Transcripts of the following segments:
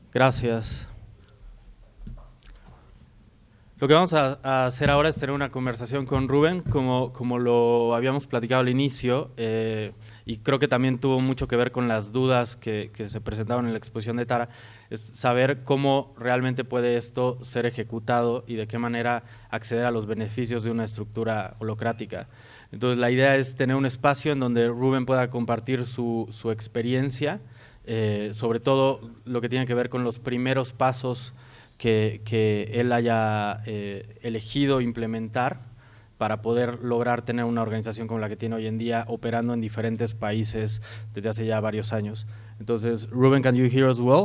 Gracias. Lo que vamos a hacer ahora es tener una conversación con Rubén, como lo habíamos platicado al inicio, y creo que también tuvo mucho que ver con las dudas que se presentaron en la exposición de Tara, es saber cómo realmente puede esto ser ejecutado y de qué manera acceder a los beneficios de una estructura holocrática. Entonces la idea es tener un espacio en donde Rubén pueda compartir su experiencia, sobre todo lo que tiene que ver con los primeros pasos que él haya elegido implementar para poder lograr tener una organización como la que tiene hoy en día, operando en diferentes países desde hace ya varios años. Entonces, Ruben, can you hear us well?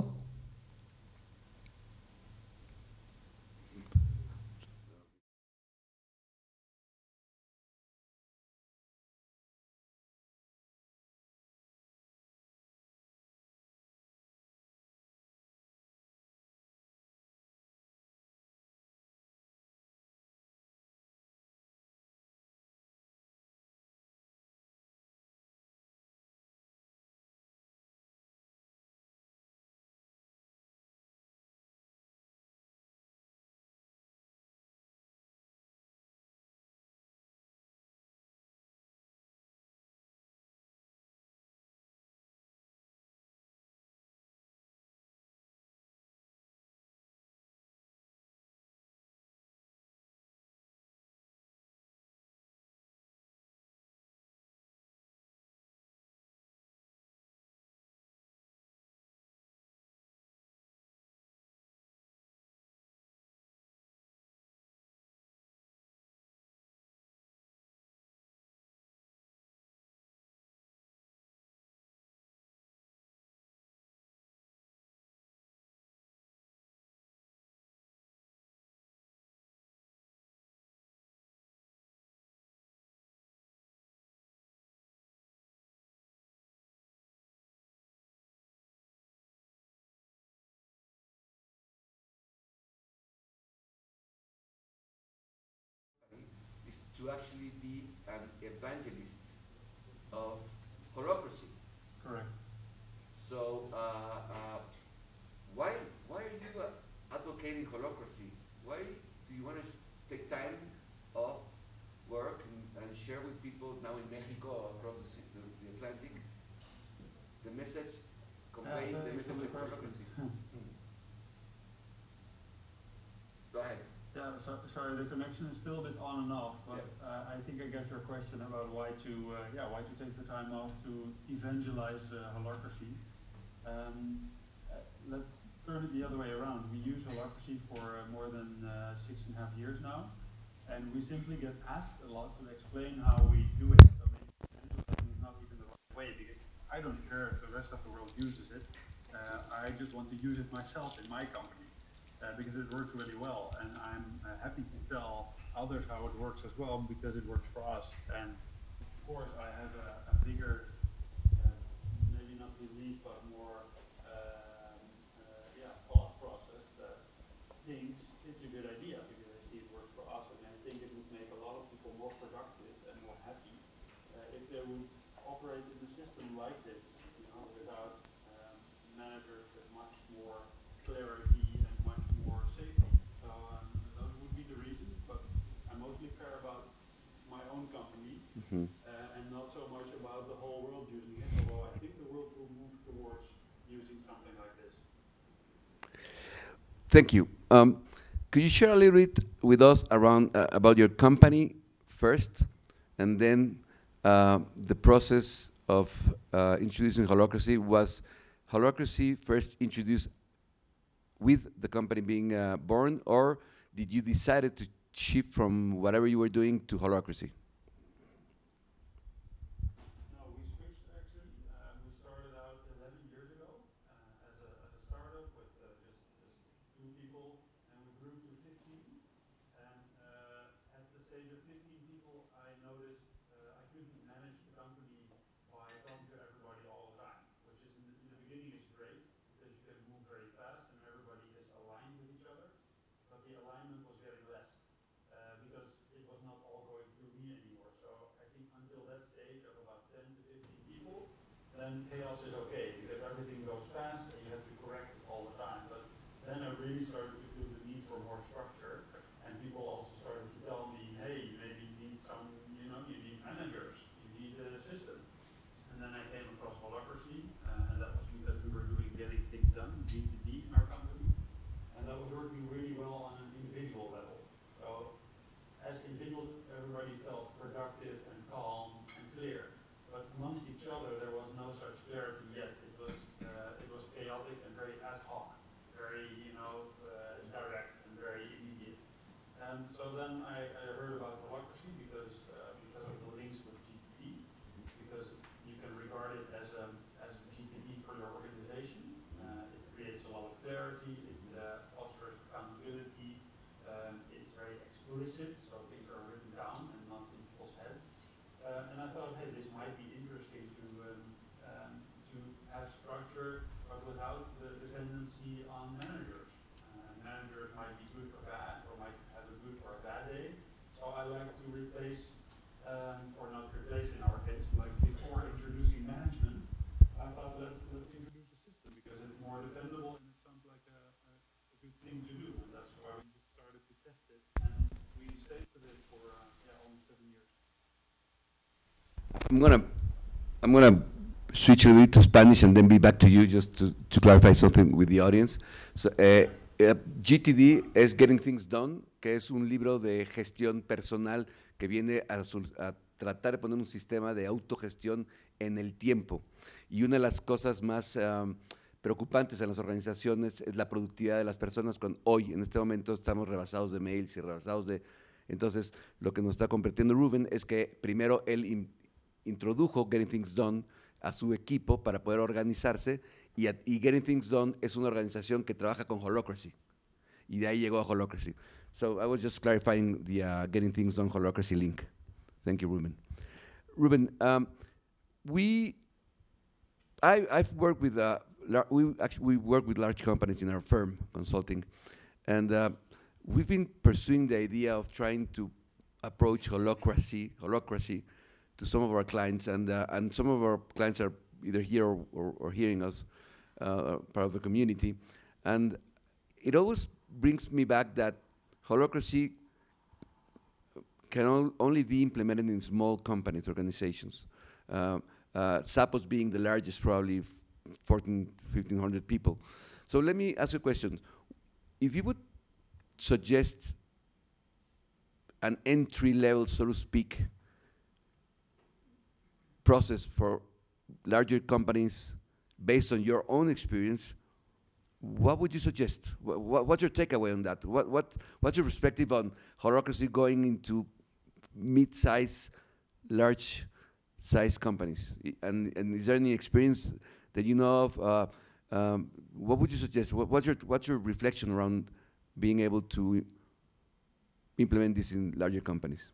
Is to actually be an evangelist of holacracy. Correct. So why are you advocating holacracy? Why do you want to take time off work and share with people now in Mexico or across the Atlantic the message, convey the message of holacracy? Go ahead. Yeah, sorry, the connection is still a bit on and off, but I think I get your question about why to take the time off to evangelize holacracy. Let's turn it the other way around. We use holacracy for more than 6.5 years now, and we simply get asked a lot to explain how we do it. So maybe evangelizing is not even the right way, because I don't care if the rest of the world uses it. I just want to use it myself in my company. Because it works really well, and I'm happy to tell others how it works as well, because it works for us. And of course, I have a bigger, maybe not belief, but more, thought process that thinks it's a good idea because I see it works for us, and I think it would make a lot of people more productive and more happy if they would operate in a system like this, without managers with much more clarity and much more safety. So those would be the reasons, but I mostly care about my own company and not so much about the whole world using it, although I think the world will move towards using something like this. Thank you. Could you share a little bit with us around about your company first, and then the process of introducing holacracy? Was holacracy first introduced with the company being born, or did you decide to shift from whatever you were doing to holacracy? No, we switched actually. We started out 11 years ago as a startup with just 2 people, and we grew to 15. And at the stage of 15 people, I noticed I couldn't manage the company by talking to everybody all the time, which is in the beginning is great because you can move very fast and everybody is aligned with each other. But the alignment was getting less because it was not all going through me anymore. So I think until that stage of about 10 to 15 people, then chaos is okay because everything goes fast and you have to correct it all the time. But really started to feel the need for more structure, and people also started to tell me, hey, maybe you need some, you know, you need managers, you need a system. And then I came across Holacracy, and that was because we were doing getting things done, G2D in our company, and that was working really well on an individual level. So as individuals, everybody felt productive and calm and clear. But amongst each other, there was no such clarity yet. It was chaotic and very ad hoc, very, you know, direct and very immediate. And so then I heard about Holacracy because of the links with GTD, because you can regard it as a GTD for your organization. It creates a lot of clarity. It fosters accountability. It's very explicit, so things are written down and not in people's heads. And I thought, hey, this might be interesting to have structure, but without the dependency on managers. Managers might be good or bad, or might have a good or a bad day. So I like to replace, or not replace in our case, like before introducing management, I thought let's introduce a system because it's more dependable and it sounds like a good thing to do. And that's why we just started to test it. And we stayed with it for almost 7 years. I'm gonna switch a little bit to Spanish and then be back to you just to clarify something with the audience. So, GTD es Getting Things Done, que es un libro de gestión personal que viene a tratar de poner un sistema de autogestión en el tiempo. Y una de las cosas más preocupantes en las organizaciones es la productividad de las personas cuando hoy, en este momento, estamos rebasados de mails y rebasados de… Entonces, lo que nos está compartiendo Ruben es que primero él introdujo Getting Things Done a su equipo para poder organizarse y Getting Things Done es una organización que trabaja con Holacracy y de ahí llegó a Holacracy. So I was just clarifying the Getting Things Done Holacracy link. Thank you, Ruben. Ruben, I've worked with we work with large companies in our firm, consulting, and we've been pursuing the idea of trying to approach Holacracy to some of our clients, and some of our clients are either here or hearing us, part of the community, and it always brings me back that Holacracy can only be implemented in small companies, organizations. Zappos being the largest, probably 1,500 people. So let me ask you a question. If you would suggest an entry level, so to speak, process for larger companies based on your own experience, what would you suggest? What's your takeaway on that? What's your perspective on Holacracy going into mid-size, large-size companies? And is there any experience that you know of? What would you suggest? What's your reflection around being able to implement this in larger companies?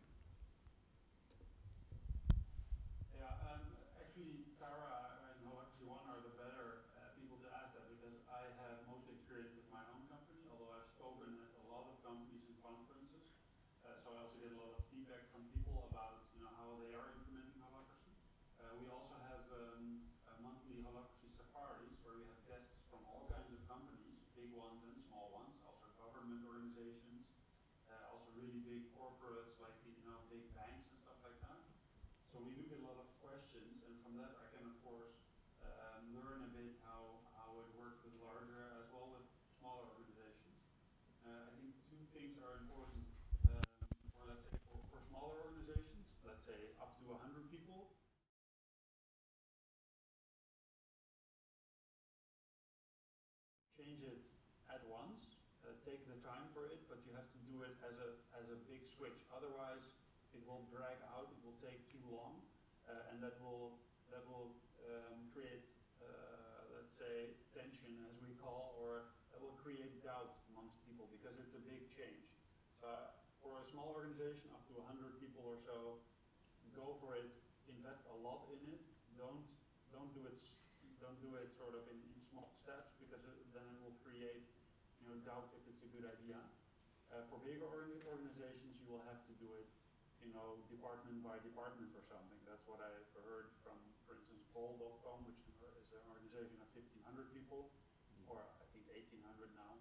Change it at once, take the time for it, but you have to do it as a big switch. Otherwise, it will drag out, it will take too long, and that will create, let's say, tension, as we call, or that will create doubt amongst people because it's a big change. So for a small organization, up to 100 people or so, go for it, invest a lot in it. Don't do it sort of in small steps because then it will create, doubt if it's a good idea. For bigger organizations, you will have to do it, department by department or something. That's what I've heard from, for instance, Bol.com, which is an organization of 1,500 people, or I think 1,800 now.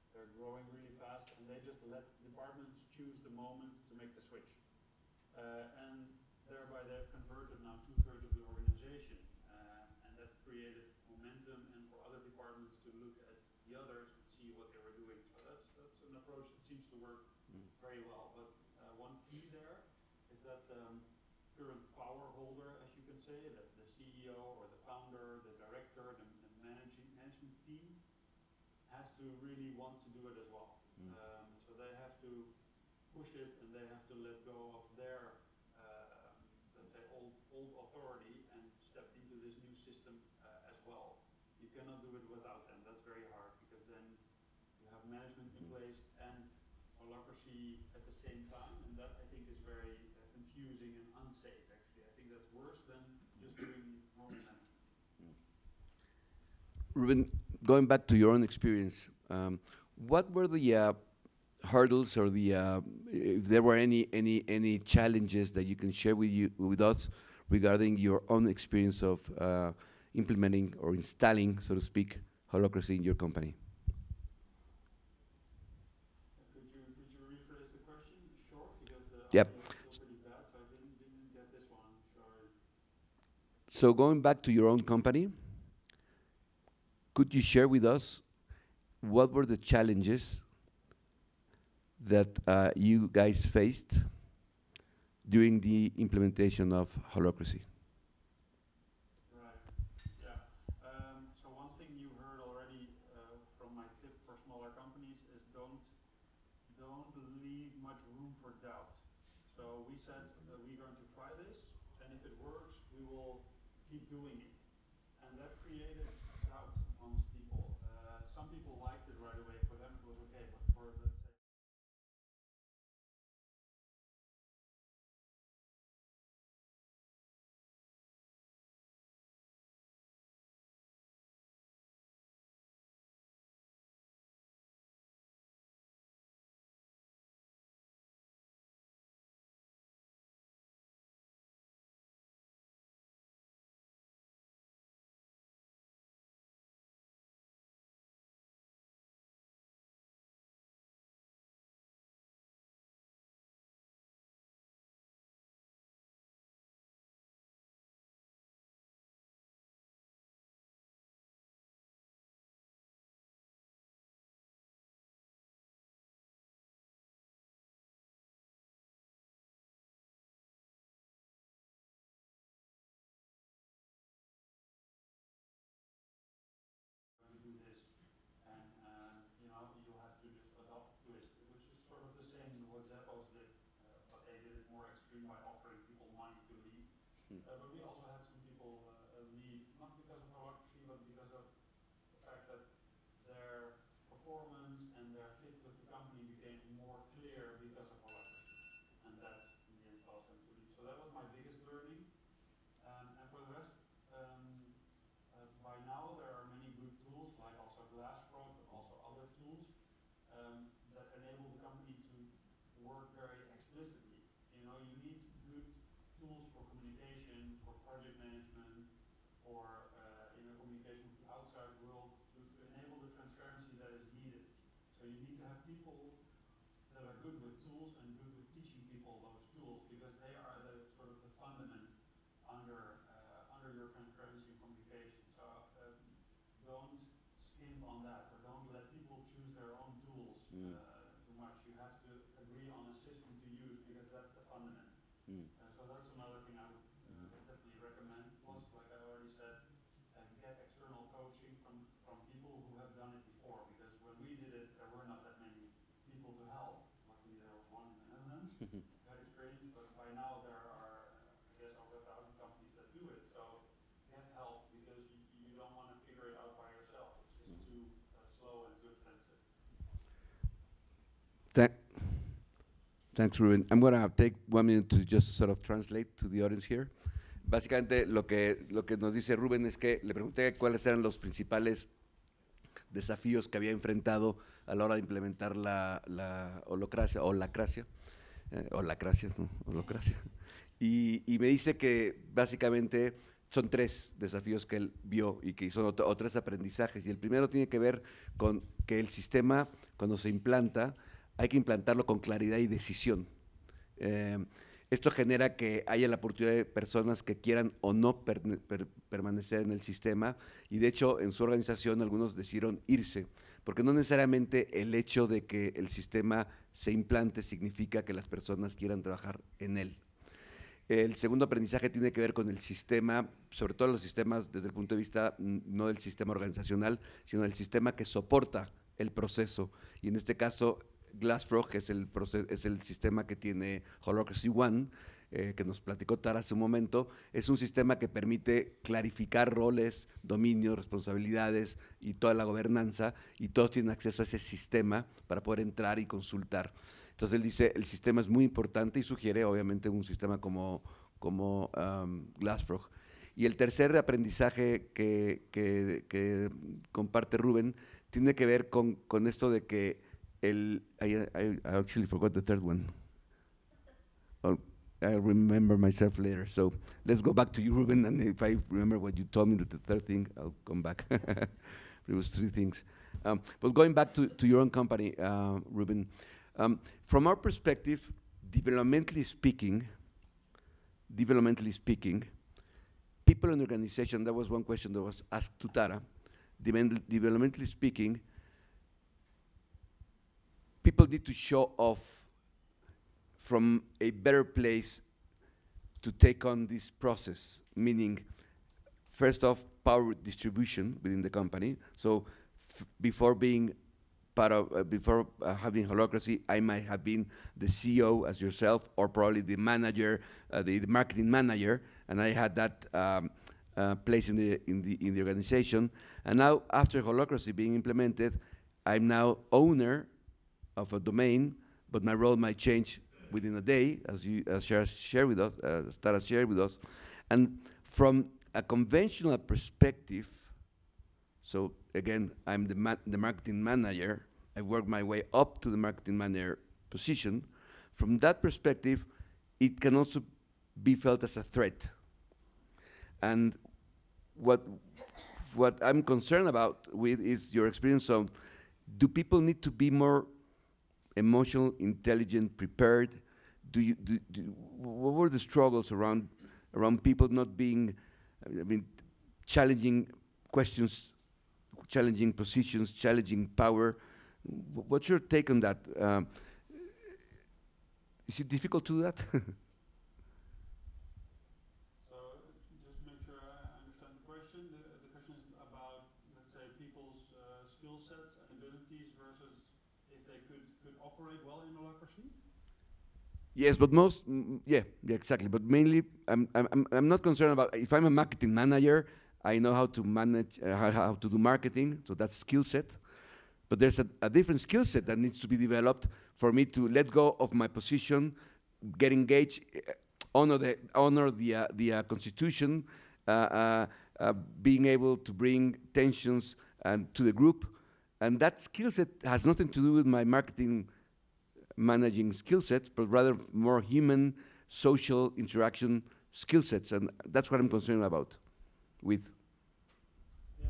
they're growing really fast, and they just let departments choose the moment to make the switch. And thereby they've converted now 2/3 of the organization, and that created momentum and for other departments to look at the others and see what they were doing. So that's an approach that seems to work very well. But one key there is that current power holder, as you can say, that the CEO or the founder, the director, the management team has to really want to do it as well. So they have to push it, and they have to let go of their, let's say, old authority and step into this new system as well. You cannot do it without them. That's very hard, because then you have management in place and holacracy at the same time, and that I think is very confusing and unsafe. Actually, I think that's worse than just doing normal management. Ruben, going back to your own experience, what were the hurdles, or if there were any challenges that you can share with us regarding your own experience of implementing or installing, so to speak, holacracy in your company? Could you rephrase the question short, because the Yep. audio is pretty bad, so I didn't get this one. Sorry. So going back to your own company, could you share with us what were the challenges that you guys faced during the implementation of holacracy? Right. Yeah. So one thing you heard already from my tip for smaller companies is don't leave much room for doubt. So we said we're going to try this, and if it works, we will keep doing it. And that created doubt amongst people. Some people liked it right away. For them, it was okay. But for, let's say, do this, and you know, you have to just adopt to it, which is sort of the same what Zappos did, but they did it more extreme by offering people money to leave. But we also had some people leave, not because of holacracy, but because of the fact that their performance and their fit with the company became more clear because of holacracy, and that in the end caused them to leave. So that was my biggest learning. And for the rest, by now there are many good tools, like also Glassfrog, but also other tools that enable the company to work very explicitly. You know, you need good tools for communication, for project management, for communication with the outside world, to enable the transparency that is needed. So you need to have people that are good with tools and good with teaching people those tools, because they are the sort of the fundament under your transparency and communication. So don't skimp on that, or don't let people choose their own tools too much. You have to agree on a system to use, because that's the fundament. So that's another thing I would definitely recommend. Plus, like I already said, get external coaching from people who have done it before, because when we did it, there were not that many people to help. Luckily, there was one in the Netherlands who had experience, but by now there are, I guess, over 1,000 companies that do it. So get help, because you don't want to figure it out by yourself. It's just too slow and too expensive. Thanks, Ruben. I'm going to take 1 minute to just sort of translate to the audience here. Básicamente, lo que nos dice Ruben es que le pregunté cuáles eran los principales desafíos que había enfrentado a la hora de implementar la holacracia, y me dice que básicamente son 3 desafíos que él vio y que son o 3 aprendizajes, y el primero tiene que ver con que el sistema cuando se implanta, hay que implantarlo con claridad y decisión. Esto genera que haya la oportunidad de personas que quieran o no permanecer en el sistema, y de hecho en su organización algunos decidieron irse, porque no necesariamente el hecho de que el sistema se implante significa que las personas quieran trabajar en él. El segundo aprendizaje tiene que ver con el sistema, sobre todo los sistemas desde el punto de vista no del sistema organizacional, sino del sistema que soporta el proceso. Y en este caso, Glassfrog es el sistema que tiene Holacracy One, que nos platicó Tara hace un momento. Es un sistema que permite clarificar roles, dominios, responsabilidades y toda la gobernanza, y todos tienen acceso a ese sistema para poder entrar y consultar. Entonces él dice, el sistema es muy importante y sugiere obviamente un sistema como Glassfrog. Y el tercer aprendizaje que comparte Rubén tiene que ver con esto de que I actually forgot the third one. Oh, I'll remember myself later. So let's go back to you, Ruben, and if I remember what you told me, the third thing, I'll come back. It was three things. But going back to your own company, Ruben, from our perspective, developmentally speaking, people in the organization, that was one question that was asked to Tara, developmentally speaking, people need to show off from a better place to take on this process, meaning, first off, power distribution within the company. So before being part of, before having Holacracy, I might have been the CEO as yourself, or probably the manager, the marketing manager, and I had that place in the organization. And now, after Holacracy being implemented, I'm now owner of a domain, but my role might change within a day, as you share with us, Tara shared with us. And from a conventional perspective, so again, I'm the marketing manager, I work my way up to the marketing manager position. From that perspective, it can also be felt as a threat. And what I'm concerned about with is your experience of, do people need to be more emotional, intelligent, prepared? What were the struggles around people not being, I mean, challenging questions, challenging positions, challenging power? What's your take on that? Is it difficult to do that? So just to make sure I understand the question, the question is about, let's say, people's skill sets and abilities versus if they could operate well in Holacracy? Yes, but yeah, exactly. But mainly, I'm not concerned about, if I'm a marketing manager, I know how to manage, how to do marketing, so that's skill set. But there's a different skill set that needs to be developed for me to let go of my position, get engaged, honor the Constitution, being able to bring tensions to the group. And that skill set has nothing to do with my marketing managing skill sets, but rather more human, social interaction skill sets. And that's what I'm concerned about with. Yeah,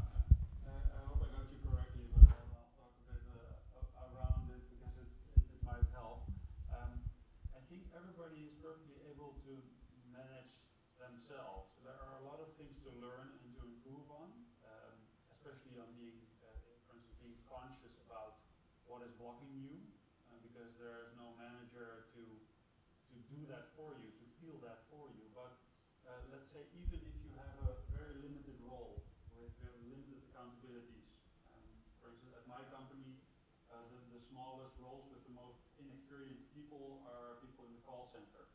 I hope I got you correctly, but I'll talk a bit around it because it might help. I think everybody is perfectly able to manage themselves. There are a lot of things to learn and to improve on, especially on being, for instance, being conscious about what is blocking you, because there is no manager to do that for you, to feel that for you. But let's say even if you have a very limited role with limited accountabilities, for instance, at my company, the smallest roles with the most inexperienced people are people in the call center.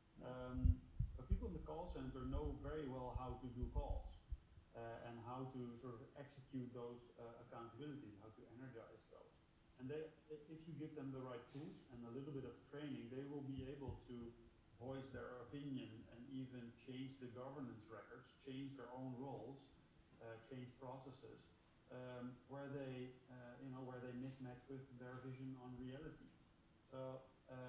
But people in the call center know very well how to do calls and how to sort of execute those accountabilities, how to energize those. And if you give them the right tools and a little bit of training, they will be able to voice their opinion and even change the governance records, change their own roles, change processes, where they mismatch with their vision on reality. So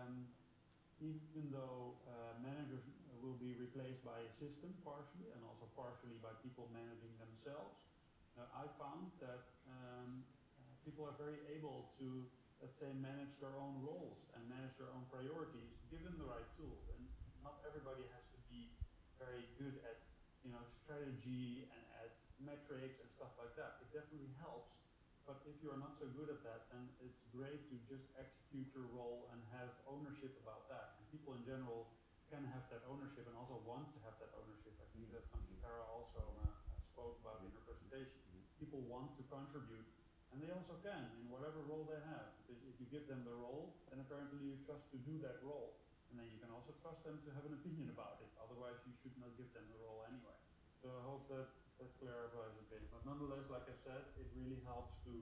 even though managers will be replaced by a system partially, and also partially by people managing themselves, I found that people are very able to, let's say, manage their own roles and manage their own priorities, given the right tools. And not everybody has to be very good at, you know, strategy and at metrics and stuff like that. It definitely helps. But if you're not so good at that, then it's great to just execute your role and have ownership about that. And people in general can have that ownership and also want to have that ownership. I think that's something Tara also spoke about in her presentation. People want to contribute, and they also can in whatever role they have. Because if you give them the role, then apparently you trust to do that role. And then you can also trust them to have an opinion about it. Otherwise, you should not give them the role anyway. So I hope that clarifies a bit. But nonetheless, like I said, it really helps to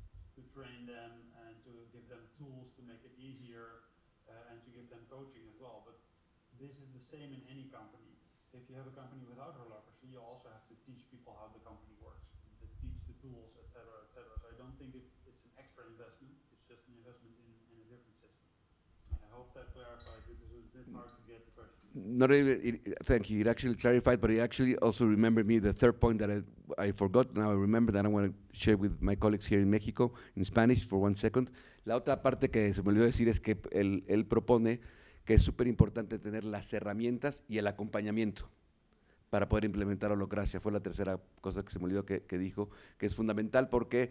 train them and to give them tools to make it easier and to give them coaching as well. But this is the same in any company. If you have a company without holacracy, you also have to teach people how the company works, to teach the tools, etc., etc. So I don't think it's an extra investment. It's just an investment in a different system. I hope that clarifies it. It was a bit hard to get the question. Not even, thank you. It actually clarified, but it actually also remembered me the third point that I forgot. Now I remember that I want to share with my colleagues here in Mexico in Spanish for 1 second. La otra parte que se me olvidó decir es que él propone que es súper importante tener las herramientas y el acompañamiento para poder implementar holacracia. Fue la tercera cosa que se me olvidó que dijo, que es fundamental porque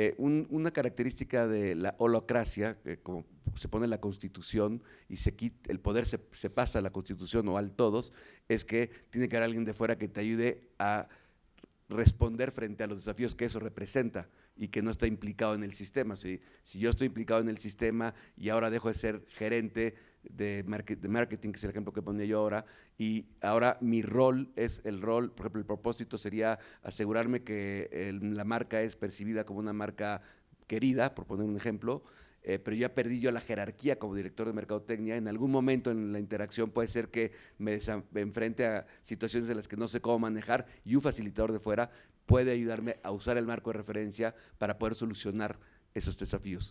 una característica de la holacracia, como se pone en la Constitución y el poder se pasa a la Constitución o al todos, es que tiene que haber alguien de fuera que te ayude a responder frente a los desafíos que eso representa y que no está implicado en el sistema. Si yo estoy implicado en el sistema y ahora dejo de ser gerente de marketing, que es el ejemplo que ponía yo ahora, y ahora mi rol es el rol, por ejemplo, el propósito sería asegurarme que la marca es percibida como una marca querida, por poner un ejemplo, pero ya perdí yo la jerarquía como director de mercadotecnia. En algún momento en la interacción puede ser que me enfrente a situaciones en las que no sé cómo manejar y un facilitador de fuera puede ayudarme a usar el marco de referencia para poder solucionar esos desafíos.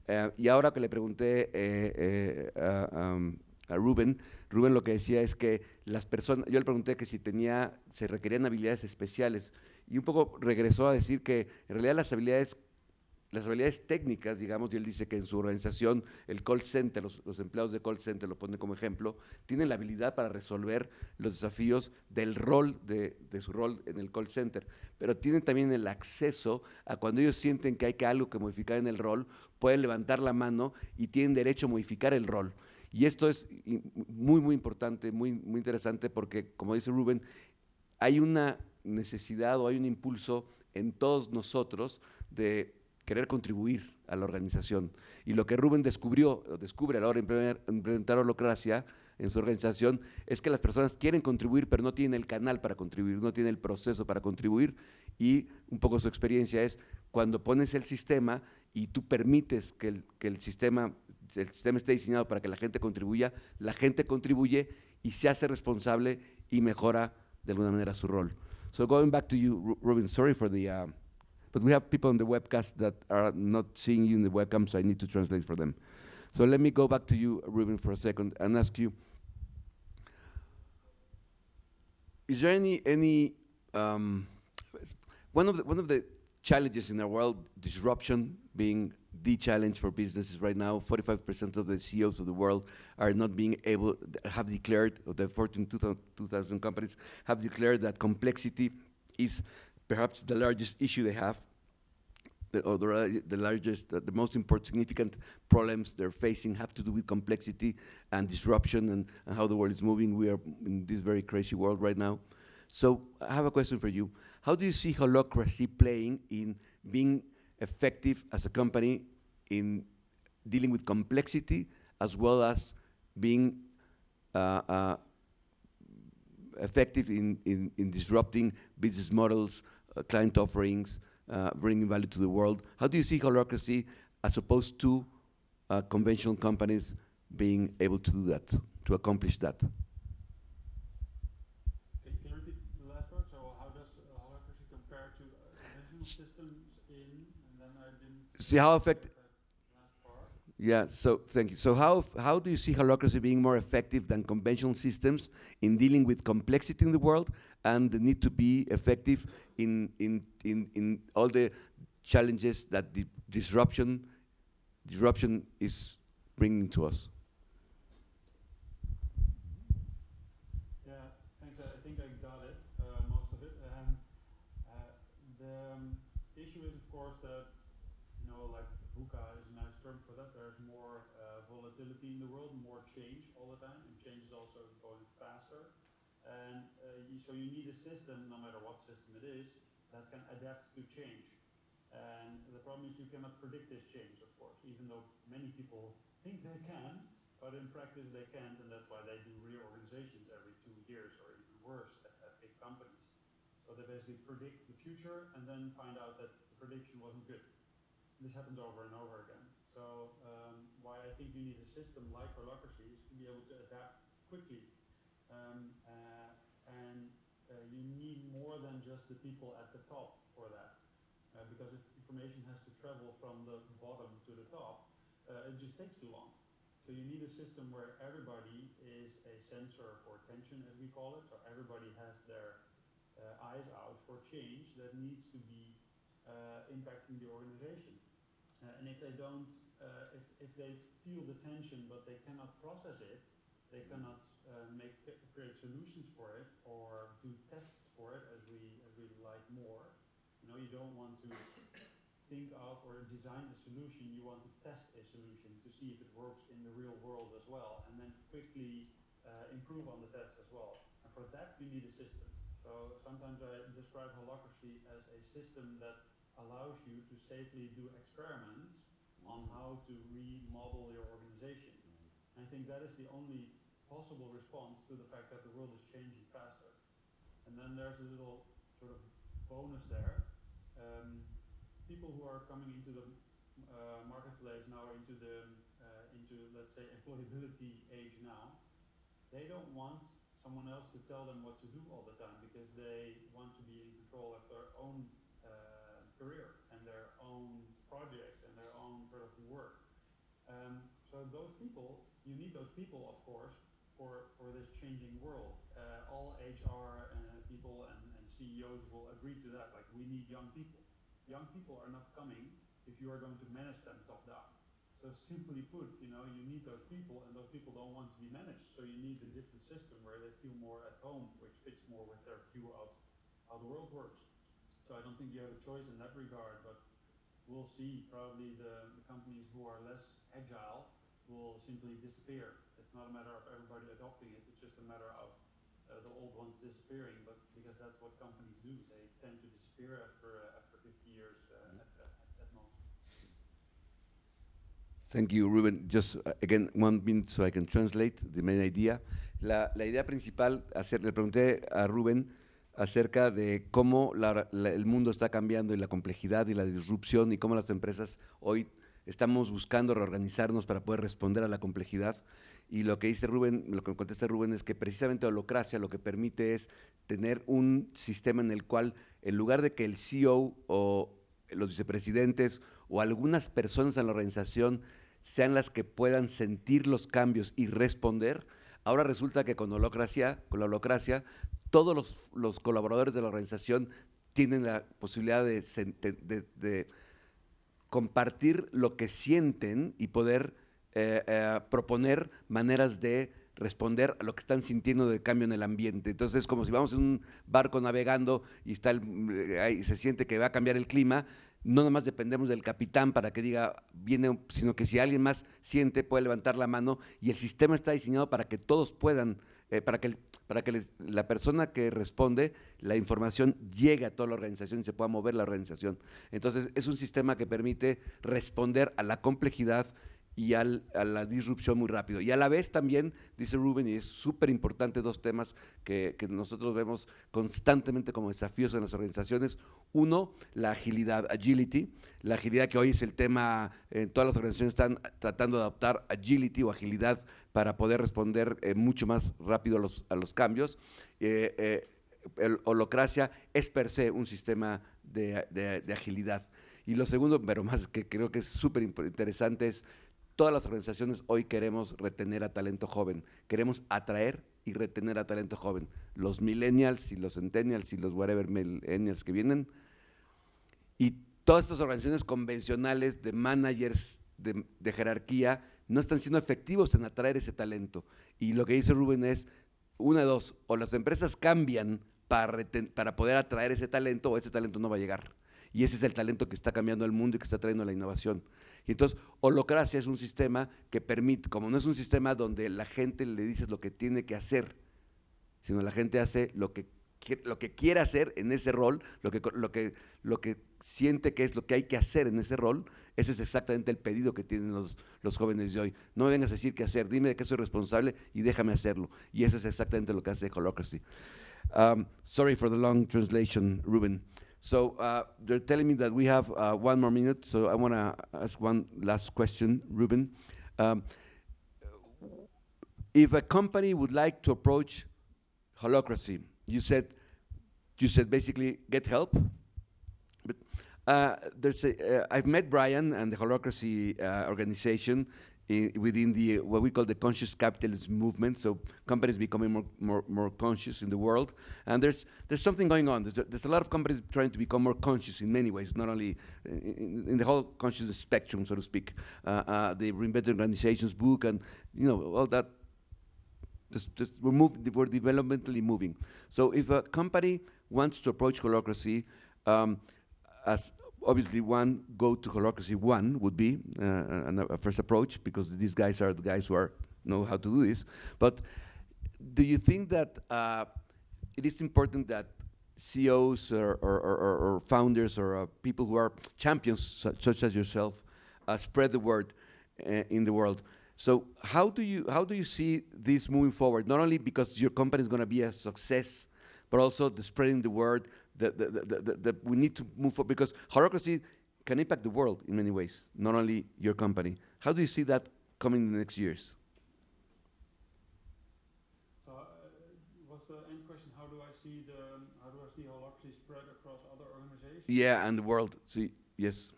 Y ahora que le pregunté a Rubén lo que decía es que las personas, yo le pregunté que si se requerían habilidades especiales y un poco regresó a decir que en realidad las habilidades técnicas, digamos, y él dice que en su organización el call center, los empleados de call center, lo pone como ejemplo, tienen la habilidad para resolver los desafíos del rol, de su rol en el call center, pero tienen también el acceso a cuando ellos sienten que hay algo que modificar en el rol, pueden levantar la mano y tienen derecho a modificar el rol. Y esto es muy, muy importante, muy, muy interesante porque, como dice Rubén, hay una necesidad o hay un impulso en todos nosotros de querer contribuir a la organización. Y lo que Rubén descubre a la hora de implementar holacracia en su organización es que las personas quieren contribuir, pero no tienen el canal para contribuir, no tienen el proceso para contribuir. Y un poco su experiencia es cuando pones el sistema y tú permites que el sistema esté diseñado para que la gente contribuye y se hace responsable y mejora de alguna manera su rol. So going back to you, Rubén, sorry for the but we have people on the webcast that are not seeing you in the webcam, so I need to translate for them. So let me go back to you, Rubén, for a second and ask you, is there any one of the challenges in our world, disruption being the challenge for businesses right now? 45% of the CEOs of the world are not being able, have declared, of the Fortune 2000 companies, have declared that complexity is perhaps the largest issue they have, or the most important, significant problems they're facing have to do with complexity and disruption and how the world is moving. We are in this very crazy world right now. So I have a question for you. How do you see holacracy playing in being effective as a company in dealing with complexity as well as being effective in disrupting business models, client offerings, bringing value to the world? How do you see holacracy as opposed to conventional companies being able to do that, to accomplish that? Can you repeat the last part? So how does holacracy compare to conventional systems and then I didn't See how effective. last part. Yeah, so thank you. So how do you see holacracy being more effective than conventional systems in dealing with complexity in the world and the need to be effective in all the challenges that the disruption is bringing to us. Yeah, thanks. I think I got it, most of it. The issue is, of course, that, you know, like VUCA is a nice term for that. There's more volatility in the world, more change all the time, and change is also going faster. And so you need a system, no matter what system it is, that can adapt to change. And the problem is you cannot predict this change, of course, even though many people think they can, but in practice they can't, and that's why they do reorganizations every 2 years or even worse at big companies. So they basically predict the future and then find out that the prediction wasn't good. This happens over and over again. So why I think you need a system like Holacracy is to be able to adapt quickly. You need more than just the people at the top for that. Because if information has to travel from the bottom to the top, it just takes too long. So you need a system where everybody is a sensor for tension, as we call it. So everybody has their eyes out for change that needs to be impacting the organization. And if they don't, if they feel the tension but they cannot process it, they cannot create solutions for it or do tests for it, as we like more. You know, you don't want to think of or design a solution, you want to test a solution to see if it works in the real world as well, and then quickly improve on the test as well. And for that, you need a system. So sometimes I describe Holacracy as a system that allows you to safely do experiments on how to remodel your organization. And I think that is the only possible response to the fact that the world is changing faster. And then there's a little sort of bonus there. People who are coming into the marketplace now, into let's say employability age now, they don't want someone else to tell them what to do all the time, because they want to be in control of their own career and their own projects and their own sort of work. So those people, you need those people, of course, for this changing world. All HR people and CEOs will agree to that. Like, we need young people. Young people are not coming if you are going to manage them top down. So simply put, you know, you need those people, and those people don't want to be managed. So you need a different system where they feel more at home, which fits more with their view of how the world works. So I don't think you have a choice in that regard, but we'll see. Probably the companies who are less agile will simply disappear. It's not a matter of everybody adopting it, it's just a matter of the old ones disappearing, but because that's what companies do. They tend to disappear after 50 years at most. Thank you, Ruben. Just again, 1 minute so I can translate the main idea. La idea principal, le pregunté a Ruben acerca de cómo el mundo está cambiando y la complejidad y la disrupción y cómo las empresas hoy estamos buscando reorganizarnos para poder responder a la complejidad. Y lo que dice Ruben, lo que contesta Ruben es que precisamente Holacracy lo que permite es tener un sistema en el cual, en lugar de que el CEO o los vicepresidentes o algunas personas en la organización sean las que puedan sentir los cambios y responder, ahora resulta que con la Holacracy, todos los colaboradores de la organización tienen la posibilidad de compartir lo que sienten y poder proponer maneras de responder a lo que están sintiendo de cambio en el ambiente. Entonces es como si vamos en un barco navegando y ahí se siente que va a cambiar el clima. No nomás dependemos del capitán para que diga viene, sino que si alguien más siente puede levantar la mano, y el sistema está diseñado para que todos puedan, para que la persona que responde, la información llegue a toda la organización y se pueda mover la organización. Entonces es un sistema que permite responder a la complejidad y a la disrupción muy rápido. Y a la vez también, dice Ruben, y es súper importante, 2 temas que nosotros vemos constantemente como desafíos en las organizaciones. Uno, la agilidad, agility. La agilidad, que hoy es el tema, todas las organizaciones están tratando de adoptar agility o agilidad para poder responder mucho más rápido a los cambios. Holacracy es per se un sistema de agilidad. Y lo segundo, pero más que creo que es súper interesante, es todas las organizaciones hoy queremos retener a talento joven, queremos atraer y retener a talento joven. Los millennials y los centennials y los whatever millennials que vienen, y todas estas organizaciones convencionales de managers de jerarquía no están siendo efectivos en atraer ese talento. Y lo que dice Rubén es, una de dos, o las empresas cambian para poder atraer ese talento, o ese talento no va a llegar. Y ese es el talento que está cambiando el mundo y que está trayendo la innovación. Y entonces, Holacracy es un sistema que permite, como no es un sistema donde la gente le dices lo que tiene que hacer, sino la gente hace lo que quiere hacer en ese rol, lo que siente que es lo que hay que hacer en ese rol. Ese es exactamente el pedido que tienen los jóvenes de hoy. No me vengas a decir qué hacer, dime de qué soy responsable y déjame hacerlo. Y eso es exactamente lo que hace Holacracy. Sorry for the long translation, Ruben. So they're telling me that we have 1 more minute, so I want to ask one last question, Ruben. If a company would like to approach Holacracy, you said basically get help, but I've met Brian and the Holacracy organization within what we call the conscious capitalism movement. So companies becoming more conscious in the world, and there's something going on. There's a lot of companies trying to become more conscious in many ways, not only in the whole consciousness spectrum, so to speak. The Reinvented Organizations book, and all that. We're developmentally moving. So if a company wants to approach Holacracy, as obviously go to Holacracy 1 would be a first approach, because these guys are the guys who know how to do this. But do you think that it is important that CEOs or founders or people who are champions, such as yourself, spread the word in the world? So how do you see this moving forward? Not only because your company is going to be a success, but also the spreading the word. That we need to move forward, because Holacracy can impact the world in many ways, not only your company. How do you see that coming in the next years? So, what's the end question? How do I see Holacracy spread across other organizations? Yeah, and the world. See, yes.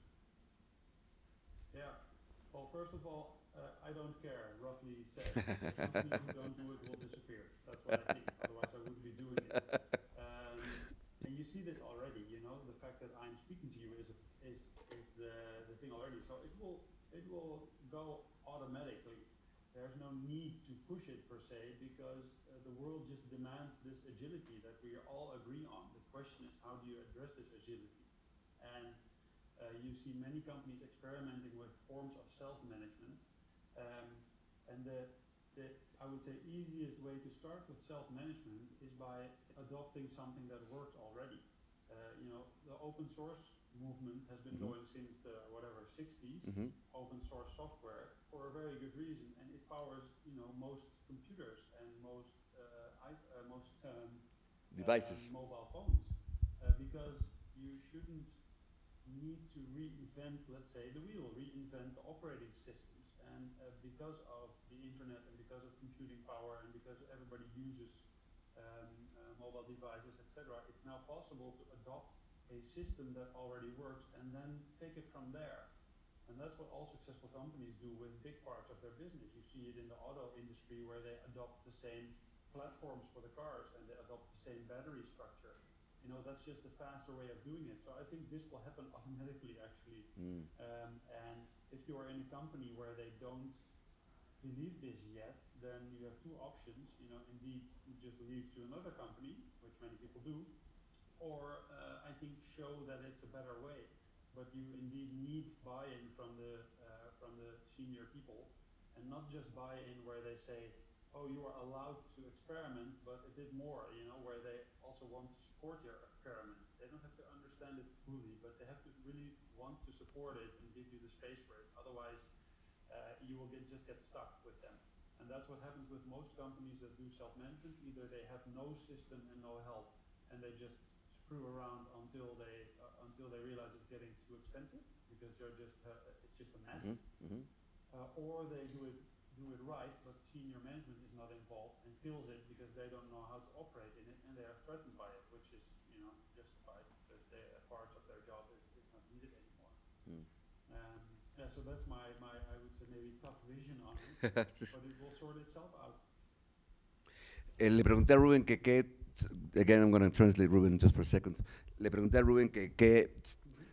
Yeah. Well, first of all, I don't care. Roughly said, companies who don't do it will disappear. That's what I think. Otherwise, I wouldn't be doing it. And you see this already. The fact that I'm speaking to you is the thing already. So it will go automatically. There's no need to push it per se, because the world just demands this agility that we all agree on. The question is, how do you address this agility? And you see many companies experimenting with forms of self-management. And I would say easiest way to start with self-management is by adopting something that works already. The open source movement has been going since the 60s, open source software, for a very good reason, and it powers most computers and most devices, mobile phones, because you shouldn't need to reinvent, let's say, the wheel, reinvent the operating systems. And because of the internet and because of computing power and because everybody uses mobile devices, etc., it's now possible to adopt a system that already works and then take it from there. And that's what all successful companies do with big parts of their business. You see it in the auto industry, where they adopt the same platforms for the cars and they adopt the same battery structure. That's just a faster way of doing it. So I think this will happen automatically, actually. And if you are in a company where they don't believe this yet, then you have two options. Indeed, you just leave to another company, which many people do, or I think show that it's a better way. But you indeed need buy-in from the senior people, and not just buy-in where they say, oh, you are allowed to experiment, but a bit more, where they also want to support your experiment. They don't have to understand it fully, but they have to really want to support it and give you the space for it. Otherwise, you will just get stuck with them. And that's what happens with most companies that do self-management. Either they have no system and no help, and they just screw around until they realize it's getting too expensive, because it's just a mess. Or they do it right, but senior management is not involved and kills it because they don't know how to operate in it, and they are threatened by it, which is justified, because parts of their job is not needed anymore. So that's my I would say maybe tough vision on it, but it will sort itself out. Le pregunté a Rubén again I'm going to translate Rubén just for a second. Le pregunté a Rubén que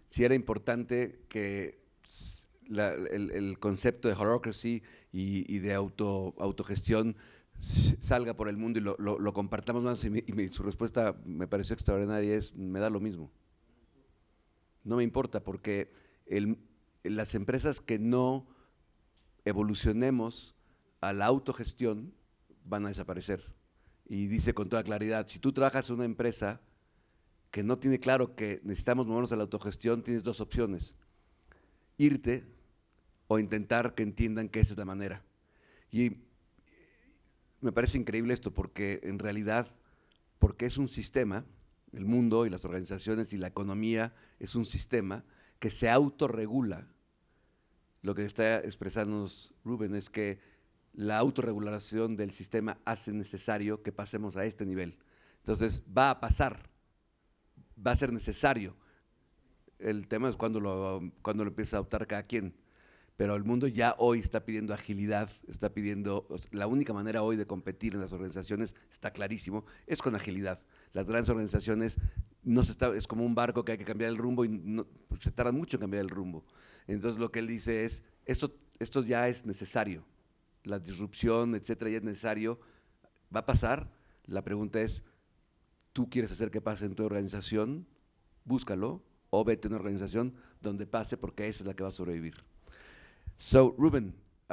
sí era importante que el concepto de holacracy y de autogestión salga por el mundo y lo compartamos más. Su respuesta me pareció extraordinaria, me da lo mismo. No me importa, porque las empresas que no evolucionemos a la autogestión van a desaparecer. Y dice con toda claridad, si tú trabajas en una empresa que no tiene claro que necesitamos movernos a la autogestión, tienes dos opciones: irte o intentar que entiendan que esa es la manera. Y me parece increíble esto, porque en realidad, porque es un sistema, el mundo y las organizaciones y la economía es un sistema que se autorregula. Lo que está expresándonos Rubén es que la autorregulación del sistema hace necesario que pasemos a este nivel. Entonces va a pasar, va a ser necesario. El tema es cuando lo empieza a adoptar cada quien. Pero el mundo ya hoy está pidiendo agilidad, está pidiendo, la única manera hoy de competir en las organizaciones, está clarísimo, es con agilidad. Las grandes organizaciones es como un barco que hay que cambiar el rumbo y se tarda mucho en cambiar el rumbo. Entonces lo que él dice es, esto ya es necesario, la disrupción, etcétera, ya es necesario, va a pasar. La pregunta es, ¿tú quieres hacer que pase en tu organización? Búscalo, o vete a una organización donde pase, porque esa es la que va a sobrevivir. So, Ruben,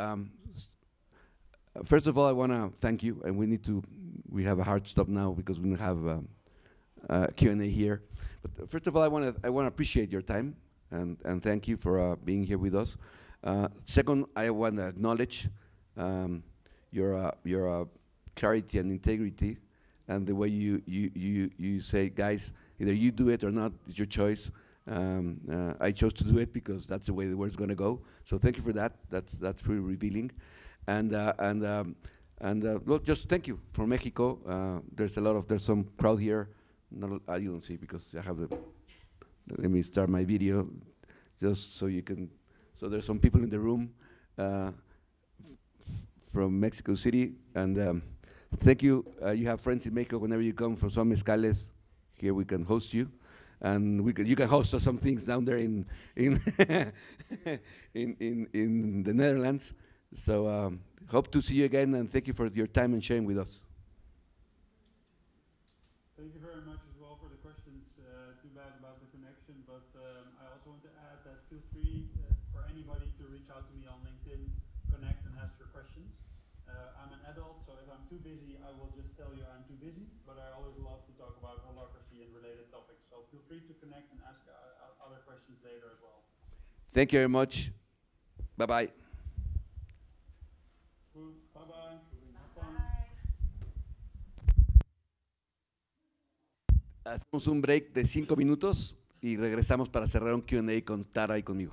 first of all, I want to thank you, and we have a hard stop now because we don't have Q&A here. But first of all, I want to appreciate your time and thank you for being here with us. Second, I want to acknowledge your clarity and integrity, and the way you say, guys, either you do it or not, it's your choice. I chose to do it because that's the way the world's going to go. So thank you for that. That's really revealing, and well, just thank you for Mexico. There's some crowd here. You don't see because I have the. Let me start my video, just so you can. So there's some people in the room from Mexico City, and thank you. You have friends in Mexico. Whenever you come for some mezcales, here we can host you. And you can host us some things down there in in the Netherlands. So hope to see you again, and thank you for your time and sharing with us. Thank you very much as well for the questions. Too bad about the connection, but I also want to add that feel free for anybody to reach out to me on LinkedIn, connect and ask your questions. I'm an adult, so if I'm too busy, I will just tell you I'm too busy, but I always love to talk about holacracy and related topics. So feel free to connect and ask other questions later as well. Thank you very much. Bye-bye. Bye-bye. Have fun. Hacemos un break de 5 minutos y regresamos para cerrar un Q&A con Tara y conmigo.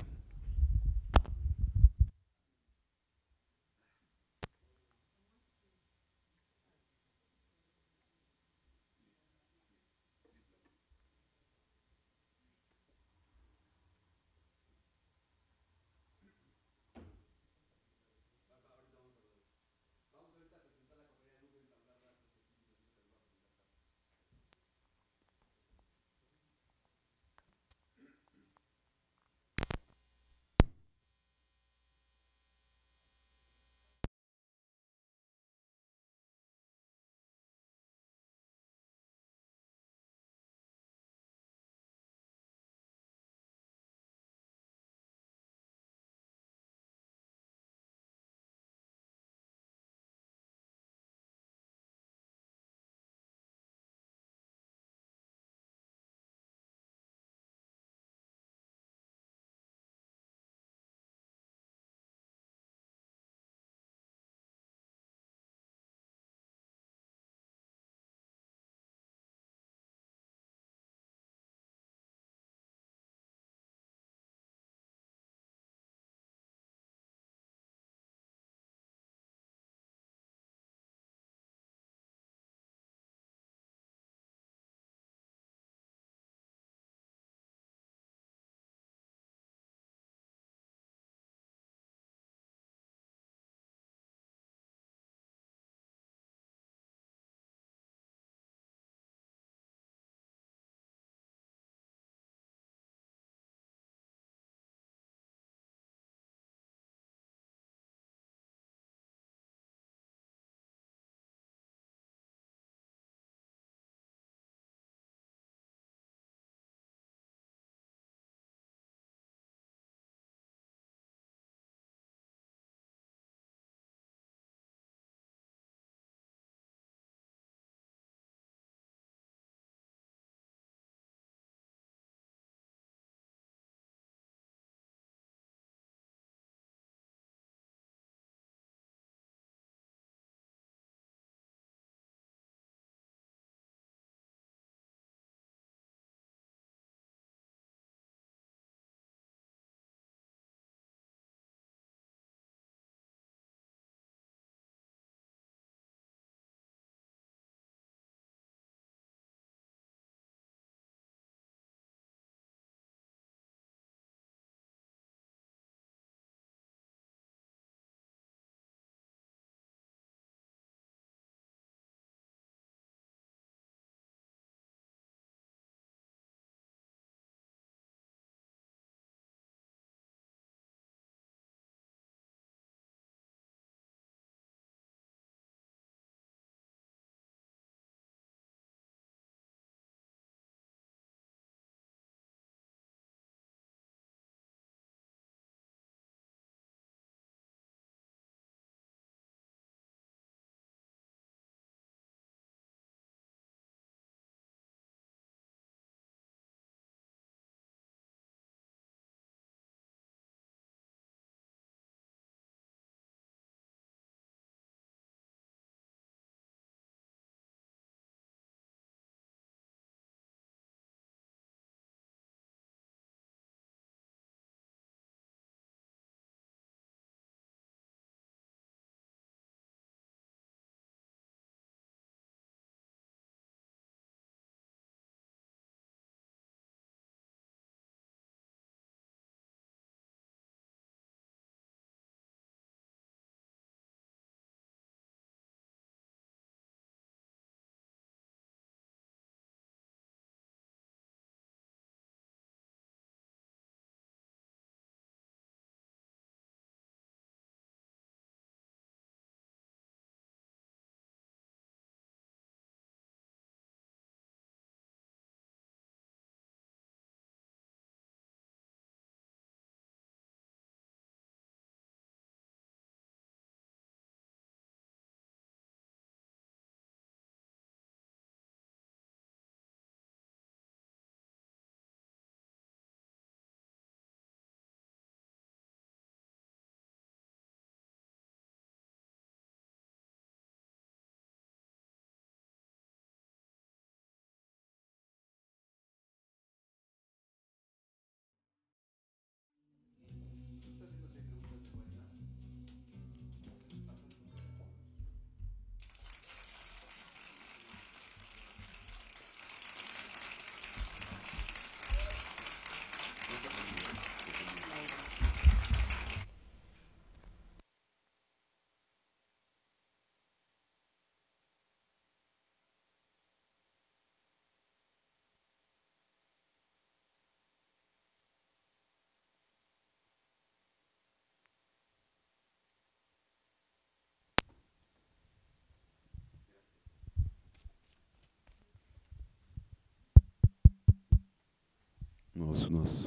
dos, uno, dos.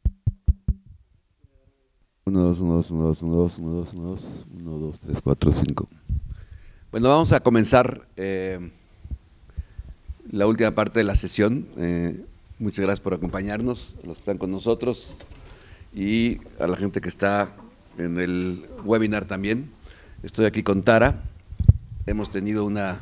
Uno, dos, uno, dos, uno, dos, uno, dos, uno, dos, uno, dos, uno, dos, tres, cuatro, cinco. Bueno, vamos a comenzar la última parte de la sesión. Muchas gracias por acompañarnos, a los que están con nosotros y a la gente que está en el webinar también. Estoy aquí con Tara. Hemos tenido una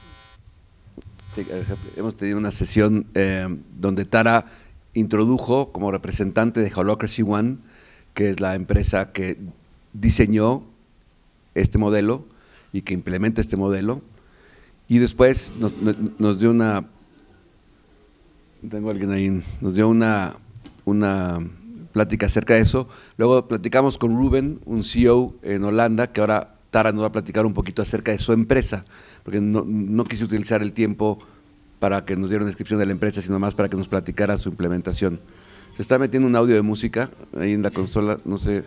sesión donde Tara introdujo como representante de Holacracy One, que es la empresa que diseñó este modelo y que implementa este modelo, y después nos dio una, tengo alguien ahí, nos dio una plática acerca de eso. Luego platicamos con Ruben, un CEO en Holanda, que ahora Tara nos va a platicar un poquito acerca de su empresa, porque no quise utilizar el tiempo para que nos diera una descripción de la empresa, sino más para que nos platicara su implementación. Se está metiendo un audio de música ahí en la consola, no sé.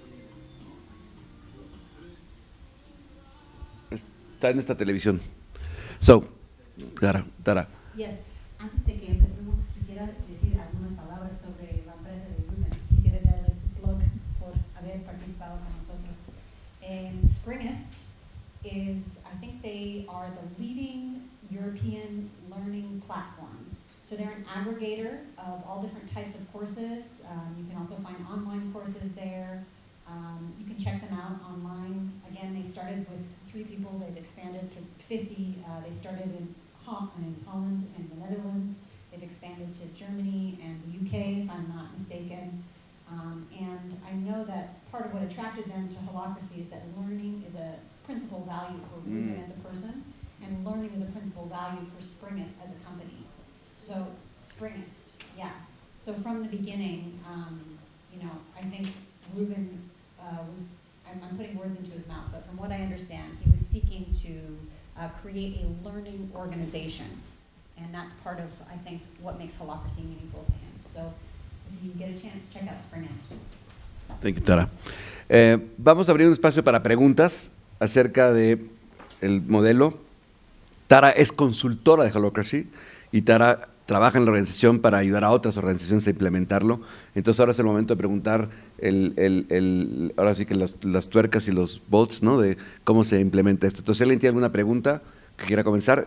Está en esta televisión. So, Tara. Yes. Antes de que empecemos, quisiera decir algunas palabras sobre la empresa de Ruben. Quisiera darles un plug por haber participado con nosotros. Springist is, I think they are the leading European learning platform. So they're an aggregator of all different types of courses. You can also find online courses there. You can check them out online. Again, they started with 3 people. They've expanded to 50. They started in Holland and the Netherlands. They've expanded to Germany and the UK, if I'm not mistaken. And I know that part of what attracted them to Holacracy is that learning is a principal value for Ruben as a person, and learning is a principal value for Springist as a company. So, Springist, yeah. So from the beginning, I think Ruben I'm putting words into his mouth, but from what I understand, he was seeking to create a learning organization. And that's part of, I think, what makes Holacracy meaningful to him. So if you get a chance, check out Springist. Thank you, Tara. Vamos a abrir un espacio para preguntas acerca del modelo. Tara es consultora de Holacracy y Tara trabaja en la organización para ayudar a otras organizaciones a implementarlo. Entonces ahora es el momento de preguntar ahora sí que las tuercas y los bolts, ¿no?, de cómo se implementa esto. Entonces, si alguien tiene alguna pregunta que quiera comenzar.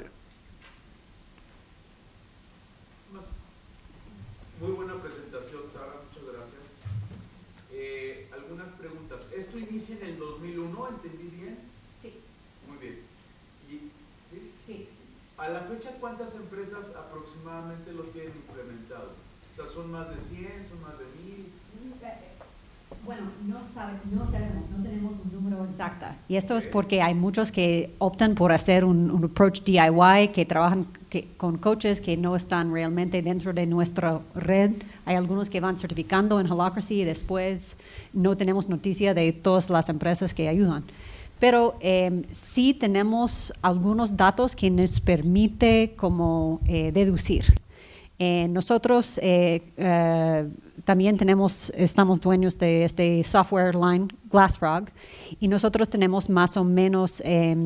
Muy buena presentación, Tara, muchas gracias. Algunas preguntas. ¿Esto inicia en el 2001, entendí bien? Sí. Muy bien. ¿Sí? Sí. A la fecha, ¿cuántas empresas aproximadamente lo tienen implementado? O sea, ¿son más de 100, son más de 1000? Bueno, no sabemos, no tenemos un número exacto. Y esto es porque hay muchos que optan por hacer un approach DIY, que trabajan con coaches que no están realmente dentro de nuestra red. Hay algunos que van certificando en Holacracy y después no tenemos noticia de todas las empresas que ayudan. Pero sí tenemos algunos datos que nos permite como deducir. Nosotros también estamos dueños de este software line, Glassfrog, y nosotros tenemos más o menos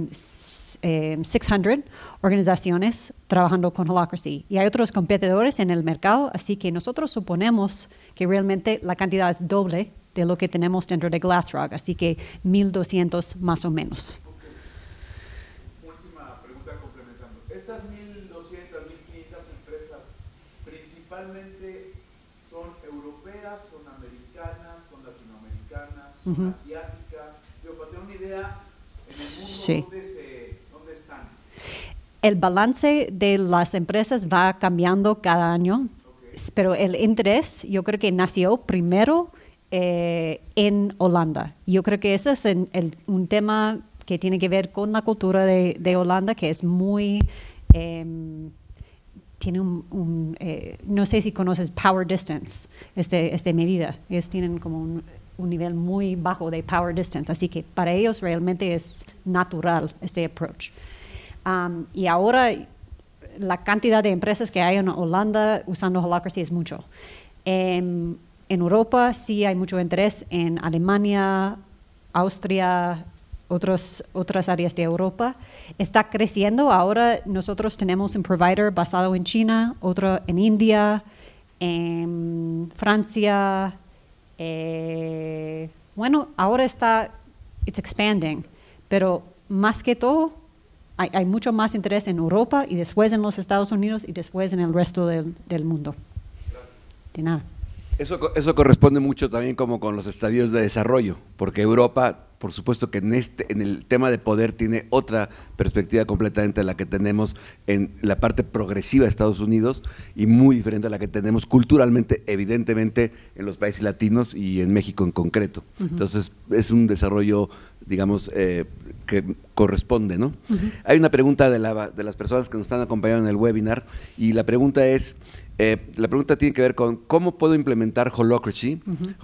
600 organizaciones trabajando con Holacracy. Y hay otros competidores en el mercado, así que nosotros suponemos que realmente la cantidad es doble de lo que tenemos dentro de Glassfrog, así que 1,200 más o menos. Okay. Última pregunta complementando. Estas 1,200, 1,500 empresas principalmente son europeas, son americanas, son latinoamericanas, son asiáticas. Pero para tener una idea, en el mundo, Sí. ¿dónde están? El balance de las empresas va cambiando cada año, pero el interés yo creo que nació primero en Holanda. Yo creo que ese es un tema que tiene que ver con la cultura de Holanda, que es muy... tiene no sé si conoces Power Distance, esta medida. Ellos tienen como un nivel muy bajo de Power Distance, así que para ellos realmente es natural este approach. Y ahora la cantidad de empresas que hay en Holanda usando Holacracy es mucho. En Europa sí hay mucho interés, en Alemania, Austria, otras áreas de Europa. Está creciendo. Ahora nosotros tenemos un provider basado en China, otro en India, Francia, bueno, ahora it's expanding, pero más que todo, hay mucho más interés en Europa y después en los Estados Unidos y después en el resto del mundo. De nada. Eso corresponde mucho también como con los estadios de desarrollo, porque Europa, por supuesto que en el tema de poder tiene otra perspectiva completamente a la que tenemos en la parte progresiva de Estados Unidos y muy diferente a la que tenemos culturalmente, evidentemente, en los países latinos y en México en concreto. Entonces, es un desarrollo, digamos, que corresponde, ¿no? Hay una pregunta de las personas que nos están acompañando en el webinar y la pregunta es… la pregunta tiene que ver con cómo puedo implementar Holacracy,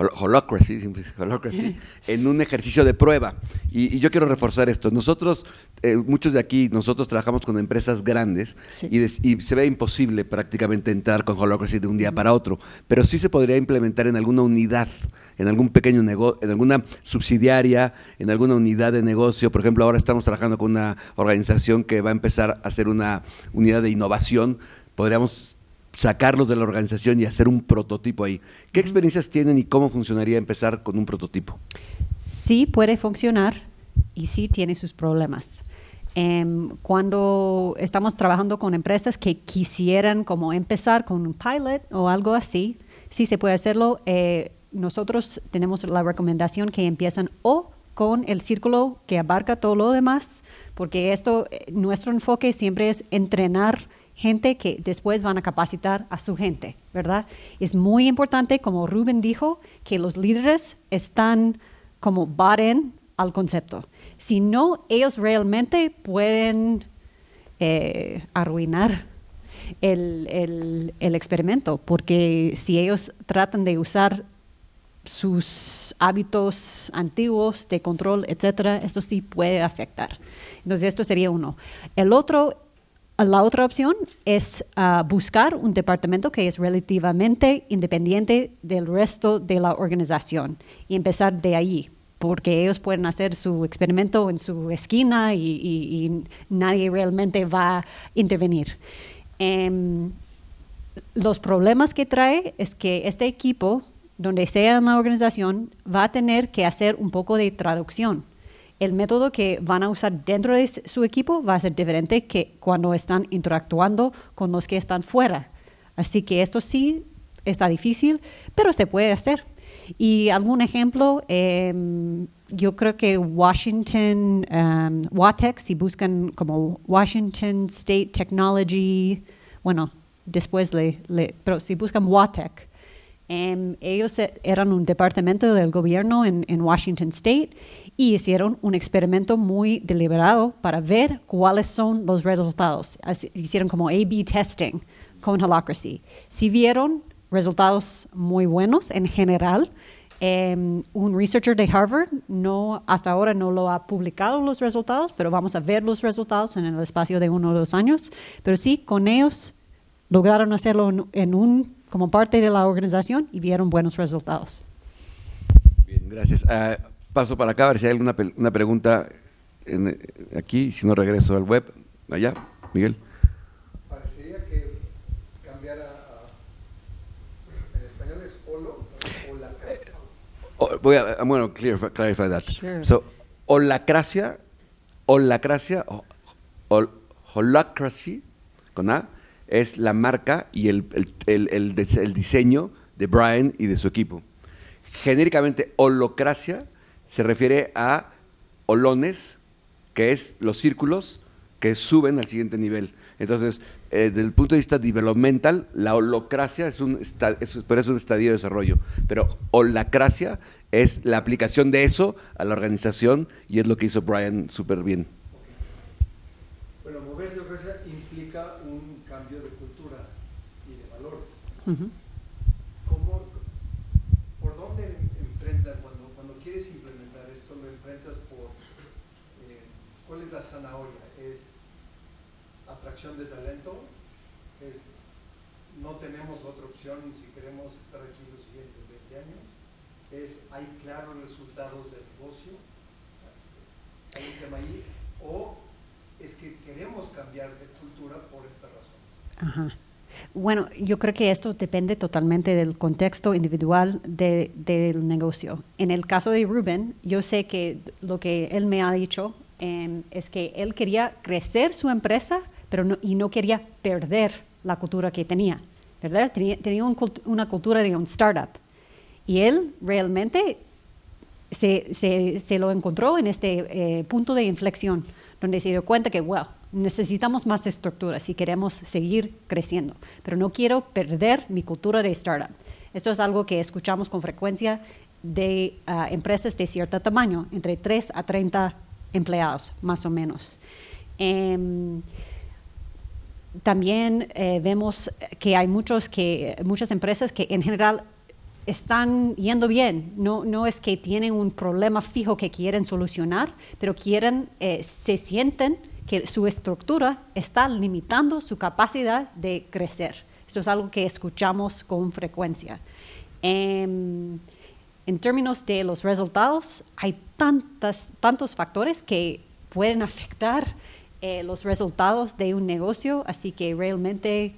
Holacracy en un ejercicio de prueba. Y yo quiero reforzar esto. Nosotros, muchos de aquí, nosotros trabajamos con empresas grandes y se ve imposible prácticamente entrar con Holacracy de un día para otro, pero sí se podría implementar en alguna unidad, en algún pequeño negocio, en alguna subsidiaria, en alguna unidad de negocio. Por ejemplo, ahora estamos trabajando con una organización que va a empezar a hacer una unidad de innovación. Podríamos sacarlos de la organización y hacer un prototipo ahí. ¿Qué experiencias tienen y cómo funcionaría empezar con un prototipo? Sí puede funcionar y sí tiene sus problemas. Cuando estamos trabajando con empresas que quisieran como empezar con un pilot o algo así, sí se puede hacerlo. Nosotros tenemos la recomendación que empiezan o con el círculo que abarca todo lo demás, porque nuestro enfoque siempre es entrenar gente que después van a capacitar a su gente, ¿verdad? Es muy importante, como Rubén dijo, que los líderes están como bought in al concepto. Si no, ellos realmente pueden arruinar el experimento, porque si ellos tratan de usar sus hábitos antiguos de control, etcétera, esto sí puede afectar. Entonces, esto sería uno. La otra opción es buscar un departamento que es relativamente independiente del resto de la organización y empezar de allí, porque ellos pueden hacer su experimento en su esquina y nadie realmente va a intervenir. Los problemas que trae es que este equipo, donde sea en la organización, va a tener que hacer un poco de traducción. El método que van a usar dentro de su equipo va a ser diferente que cuando están interactuando con los que están fuera. Así que esto sí está difícil, pero se puede hacer. Y algún ejemplo, yo creo que Washington, WaTech, si buscan como Washington State Technology, bueno, después pero si buscan WaTech, ellos eran un departamento del gobierno en Washington State y hicieron un experimento muy deliberado para ver cuáles son los resultados. Hicieron como A/B testing con Holacracy. Si vieron resultados muy buenos en general, un researcher de Harvard hasta ahora no lo ha publicado los resultados, pero vamos a ver los resultados en el espacio de 1 o 2 años. Pero sí, con ellos lograron hacerlo como parte de la organización y vieron buenos resultados. Bien, gracias. Paso para acá a ver si hay alguna una pregunta aquí, si no regreso al web. Allá, Miguel. Parecería que cambiara en español es holo o la clarify that. Sure. So, holacracia, Holacracy, con A, es la marca y el diseño de Brian y de su equipo. Genéricamente, holocracia se refiere a holones, que es los círculos que suben al siguiente nivel. Entonces, desde el punto de vista developmental, la holacracia es un estadio de desarrollo, pero holacracia es la aplicación de eso a la organización y es lo que hizo Brian súper bien. Bueno, moverse implica un cambio de cultura y de valores. ¿Por dónde enfrentas cuando quieres implementar esto? ¿Lo enfrentas por cuál es la zanahoria? ¿Es atracción de talento? ¿Es no tenemos otra opción si queremos estar aquí los siguientes 20 años? ¿Es hay claros resultados del negocio? ¿Hay un tema ahí? ¿O es que queremos cambiar de cultura por esta razón? Ajá. Bueno, yo creo que esto depende totalmente del contexto individual del negocio. En el caso de Rubén, yo sé que lo que él me ha dicho es que él quería crecer su empresa, pero no quería perder la cultura que tenía, ¿verdad? Tenía una cultura de un startup. Y él realmente se lo encontró en este punto de inflexión, donde se dio cuenta que, wow, necesitamos más estructura si queremos seguir creciendo, pero no quiero perder mi cultura de startup. Esto es algo que escuchamos con frecuencia de empresas de cierto tamaño, entre 3 a 30 empleados, más o menos. También vemos que hay muchas empresas que en general están yendo bien. No es que tienen un problema fijo que quieren solucionar, pero se sienten que su estructura está limitando su capacidad de crecer. Eso es algo que escuchamos con frecuencia. En términos de los resultados, hay tantos factores que pueden afectar los resultados de un negocio, así que realmente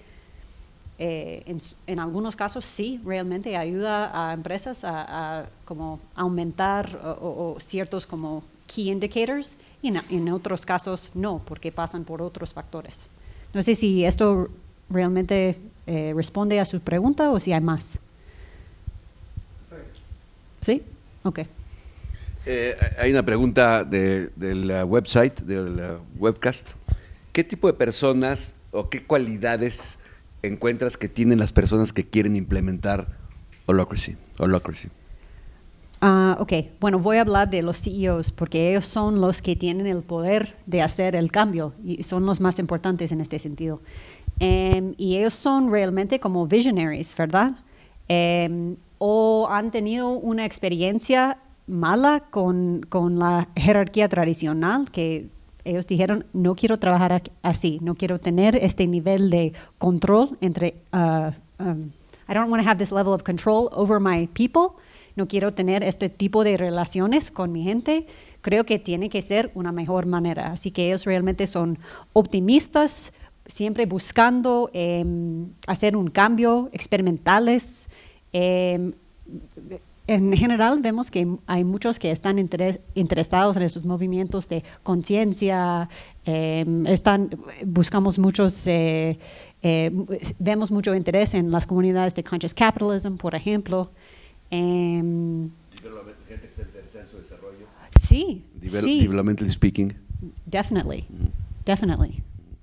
en algunos casos sí, realmente ayuda a empresas a como aumentar o ciertos como key indicators, y en otros casos no, porque pasan por otros factores. No sé si esto realmente responde a su pregunta o si hay más. ¿Sí? Ok. Hay una pregunta del website, del webcast. ¿Qué tipo de personas o qué cualidades encuentras que tienen las personas que quieren implementar Holacracy? Ok, bueno, voy a hablar de los CEOs porque ellos son los que tienen el poder de hacer el cambio y son los más importantes en este sentido. Y ellos son realmente como visionaries, ¿verdad? O han tenido una experiencia mala con la jerarquía tradicional, que ellos dijeron, no quiero trabajar así, no quiero tener este nivel de control entre, I don't want to have this level of control over my people, no quiero tener este tipo de relaciones con mi gente, creo que tiene que ser una mejor manera. Así que ellos realmente son optimistas, siempre buscando hacer un cambio, experimentales. En general vemos que hay muchos que están interesados en estos movimientos de conciencia, buscamos muchos, vemos mucho interés en las comunidades de conscious capitalism, por ejemplo. Gente que se interesa en su desarrollo. Sí, sí. Developmentally speaking. Definitely, definitely.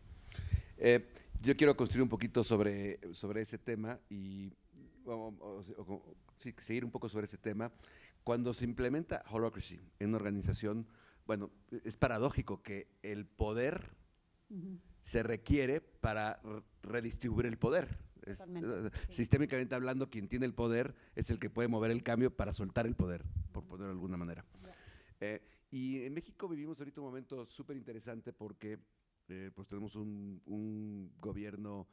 Yo quiero construir un poquito sobre ese tema y seguir un poco sobre ese tema. Cuando se implementa Holacracy en una organización, bueno, es paradójico que el poder se requiere para redistribuir el poder. Sistémicamente hablando, quien tiene el poder es el que puede mover el cambio para soltar el poder, por ponerlo de alguna manera. Y en México vivimos ahorita un momento súper interesante porque pues tenemos un gobierno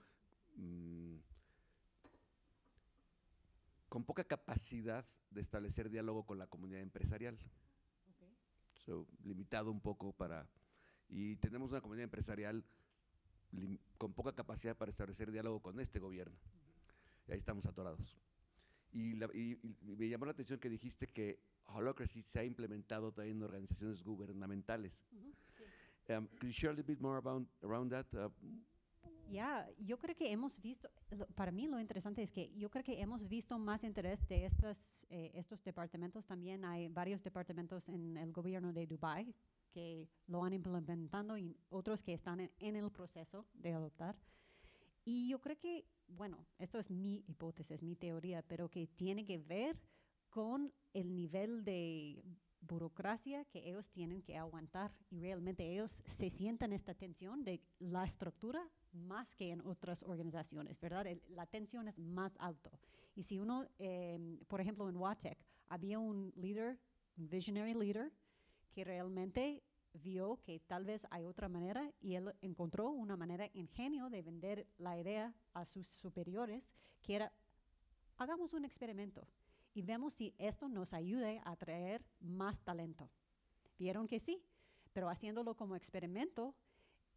con poca capacidad de establecer diálogo con la comunidad empresarial. Limitado un poco y tenemos una comunidad empresarial con poca capacidad para establecer diálogo con este gobierno. Y ahí estamos atorados. Y me llamó la atención que dijiste que Holacracy se ha implementado también en organizaciones gubernamentales. Sí. Could you share a little bit more around that? Yo creo que hemos visto, para mí lo interesante es que yo creo que hemos visto más interés de estos departamentos. También hay varios departamentos en el gobierno de Dubái que lo han implementado y otros que están en el proceso de adoptar. Y yo creo que, bueno, esto es mi hipótesis, mi teoría, pero que tiene que ver con el nivel de burocracia que ellos tienen que aguantar y realmente ellos se sientan esta tensión de la estructura más que en otras organizaciones, ¿verdad? La tensión es más alto. Y si uno, por ejemplo, en WATEC había un visionary leader, que realmente vio que tal vez hay otra manera y él encontró una manera ingenio de vender la idea a sus superiores, que era, hagamos un experimento y vemos si esto nos ayude a atraer más talento. Vieron que sí, pero haciéndolo como experimento,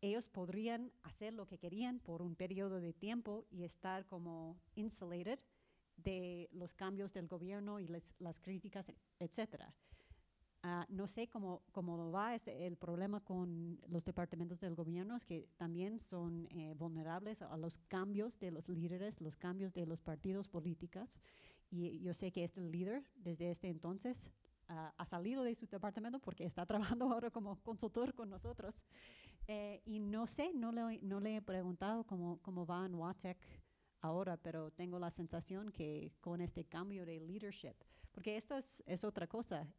ellos podrían hacer lo que querían por un periodo de tiempo y estar como insulated de los cambios del gobierno y las críticas, etcétera. No sé cómo va el problema con los departamentos del gobierno, es que también son vulnerables a los cambios de los líderes, los cambios de los partidos políticos. Y yo sé que este líder, desde este entonces, ha salido de su departamento porque está trabajando ahora como consultor con nosotros. Y no sé, no le he preguntado cómo va en WATEC ahora, pero tengo la sensación que con este cambio de leadership, porque esto es otra cosa,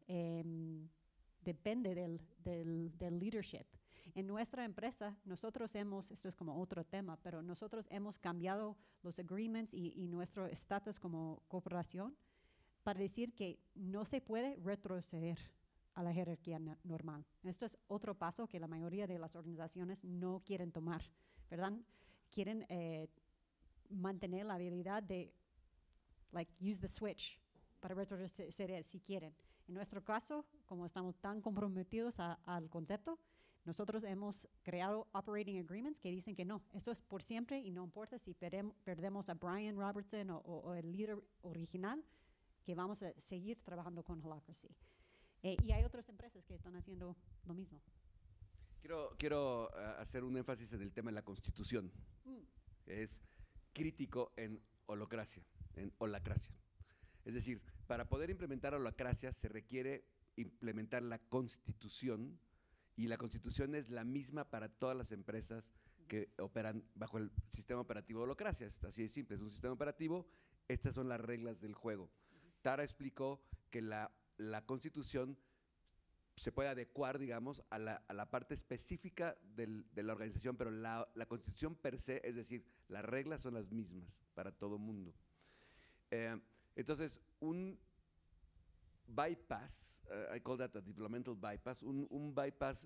depende del leadership. En nuestra empresa, nosotros esto es como otro tema, pero nosotros hemos cambiado los agreements y nuestro estatus como corporación para decir que no se puede retroceder a la jerarquía normal. Esto es otro paso que la mayoría de las organizaciones no quieren tomar, ¿verdad? Quieren mantener la habilidad de use the switch para retroceder si quieren. En nuestro caso, como estamos tan comprometidos al concepto, nosotros hemos creado operating agreements que dicen que no, esto es por siempre y no importa si perdemos a Brian Robertson o el líder original, que vamos a seguir trabajando con Holacracy. Y hay otras empresas que están haciendo lo mismo. Quiero hacer un énfasis en el tema de la Constitución, que es crítico en holacracia. Es decir, para poder implementar holacracia se requiere implementar la Constitución, y la Constitución es la misma para todas las empresas que operan bajo el sistema operativo de holacracia. Es así de simple, es un sistema operativo, estas son las reglas del juego. Tara explicó que la Constitución se puede adecuar, digamos, a la parte específica de la organización, pero la Constitución per se, es decir, las reglas son las mismas para todo mundo. Entonces, un bypass, I call that a developmental bypass, un bypass,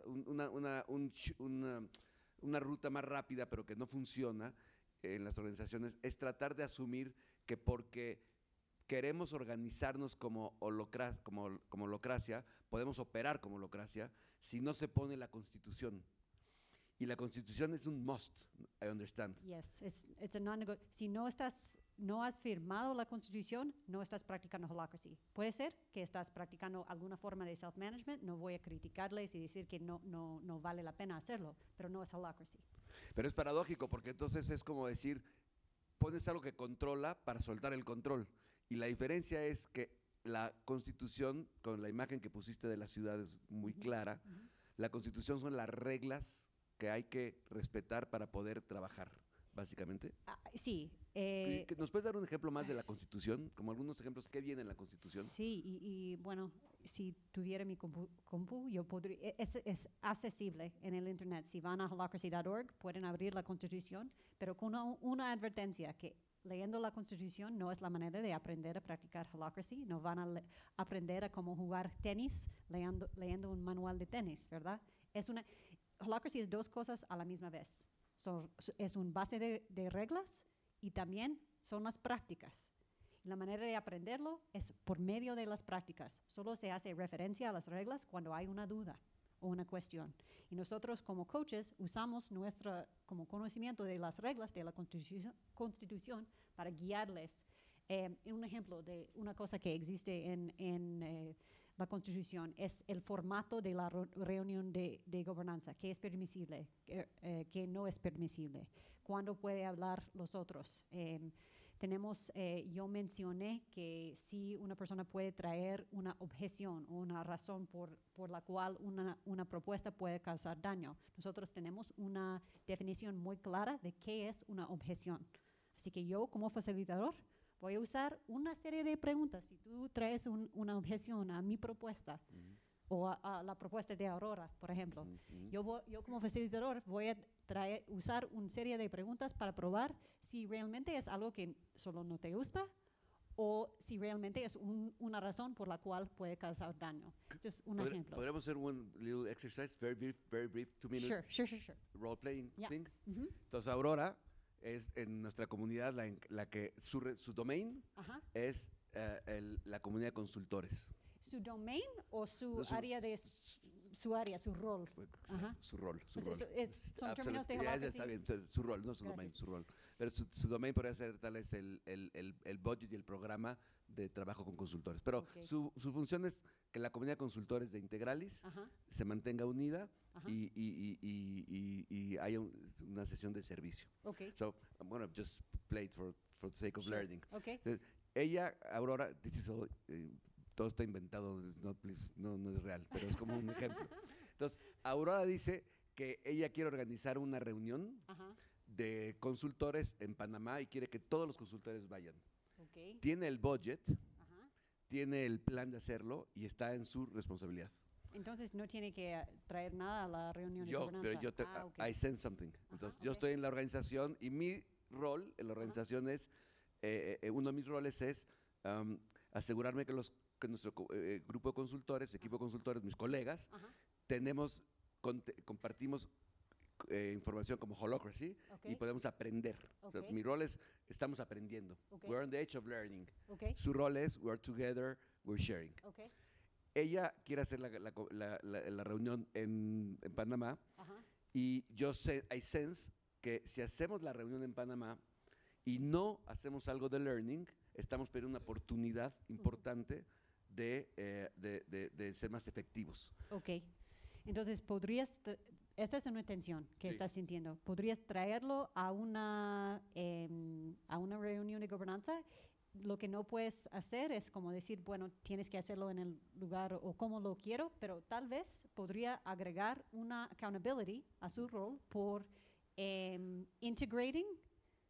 una ruta más rápida, pero que no funciona en las organizaciones, es tratar de asumir que porque queremos organizarnos como holacracia, podemos operar como holacracia si no se pone la Constitución. Y la Constitución es un must, I understand. Yes, it's a non-negotiable. Si no has firmado la Constitución, no estás practicando holacracy. Puede ser que estás practicando alguna forma de self-management, no voy a criticarles y decir que no vale la pena hacerlo, pero no es holacracy. Pero es paradójico, porque entonces es como decir, pones algo que controla para soltar el control. Y la diferencia es que la Constitución, con la imagen que pusiste de la ciudad es muy clara, la Constitución son las reglas que hay que respetar para poder trabajar, básicamente. Sí. ¿Nos puedes dar un ejemplo más de la Constitución? Como algunos ejemplos, ¿qué viene en la Constitución? Sí, y bueno, si tuviera mi compu, yo podría, es accesible en el internet. Si van a holacracy.org, pueden abrir la Constitución, pero con una advertencia que leyendo la Constitución no es la manera de aprender a practicar holacracy, no van a aprender a cómo jugar tenis leyendo un manual de tenis, ¿verdad? Holacracy es dos cosas a la misma vez. Es un base de reglas y también son las prácticas. La manera de aprenderlo es por medio de las prácticas. Solo se hace referencia a las reglas cuando hay una duda o una cuestión. Y nosotros como coaches usamos nuestro como conocimiento de las reglas de la Constitución para guiarles. Un ejemplo de una cosa que existe en la Constitución es el formato de la reunión de gobernanza, qué es permisible, qué no es permisible, cuándo puede hablar los otros. Yo mencioné que si una persona puede traer una objeción o una razón por la cual una propuesta puede causar daño. Nosotros tenemos una definición muy clara de qué es una objeción. Así que yo como facilitador voy a usar una serie de preguntas. Si tú traes una objeción a mi propuesta o a la propuesta de Aurora, por ejemplo, yo como facilitador voy a usar una serie de preguntas para probar si realmente es algo que solo no te gusta o si realmente es una razón por la cual puede causar daño. Esto es un ejemplo. ¿Podríamos hacer un little exercise, very brief, 2 minutes? Sure. Role-playing thing. Entonces, Aurora es en nuestra comunidad la que su domain es la comunidad de consultores. ¿Su domain o su área de su área, su rol. Ajá. Su rol. Su Pues rol. son términos de Ya Holacracy. está bien, su rol, no su Gracias. domain, su rol. Pero su domain podría ser tal vez el budget y el programa de trabajo con consultores. Pero Ok. su función es que la comunidad de consultores de Integralis Ajá. se mantenga unida Ajá. y haya una sesión de servicio. Ok. So, I'm gonna just play it for the sake of Sure. learning. Okay. Ella, Aurora, this is all, todo está inventado, no es real, pero es como un ejemplo. Entonces, Aurora dice que ella quiere organizar una reunión Ajá. de consultores en Panamá y quiere que todos los consultores vayan. Ok. Tiene el budget, Ajá. tiene el plan de hacerlo y está en su responsabilidad. Entonces no tiene que traer nada a la reunión de Yo, gobernanza. pero yo te, Ok. I sense something. Entonces, yo ok. estoy en la organización y mi rol en la organización es, uno de mis roles es asegurarme que nuestro grupo de consultores, equipo de consultores, mis colegas, Ajá. compartimos información como Holacracy Ok. y podemos aprender. O sea, Ok. mi rol es, estamos aprendiendo. Ok. We're on the edge of learning. Ok. Su rol es, we're together, we're sharing. Ok. Ella quiere hacer la reunión en Panamá Ajá. y yo sé, I sense que si hacemos la reunión en Panamá y no hacemos algo de learning, estamos perdiendo una oportunidad importante de ser más efectivos. Ok. Entonces, esta es una intención que Sí. estás sintiendo. ¿Podrías traerlo a una reunión de gobernanza? Lo que no puedes hacer es como decir, bueno, tienes que hacerlo en el lugar o como lo quiero, pero tal vez podría agregar una accountability a su rol por integrating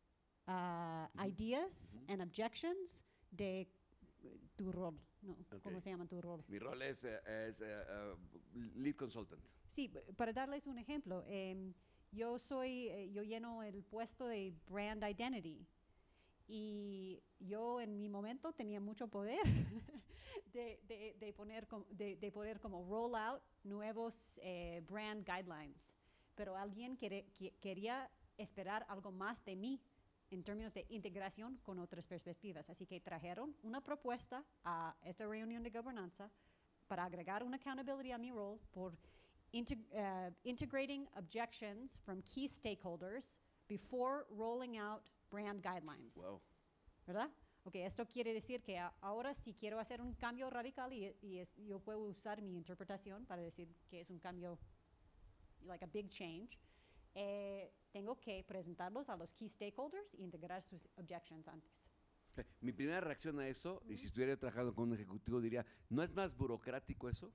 ideas and objections de tu rol, ¿no? Ok. ¿Cómo se llama tu rol? Mi rol es lead consultant. Sí, para darles un ejemplo, yo lleno el puesto de brand identity y yo en mi momento tenía mucho poder de poder como roll out nuevos brand guidelines, pero alguien quería esperar algo más de mí en términos de integración con otras perspectivas. Así que trajeron una propuesta a esta reunión de gobernanza para agregar una accountability a mi rol por integrating objections from key stakeholders before rolling out brand guidelines. Wow. ¿Verdad? Ok, esto quiere decir que ahora si quiero hacer un cambio radical yo puedo usar mi interpretación para decir que es un cambio, like a big change, tengo que presentarlos a los key stakeholders e integrar sus objections antes. Mi primera reacción a eso, y si estuviera trabajando con un ejecutivo, diría, ¿no es más burocrático eso?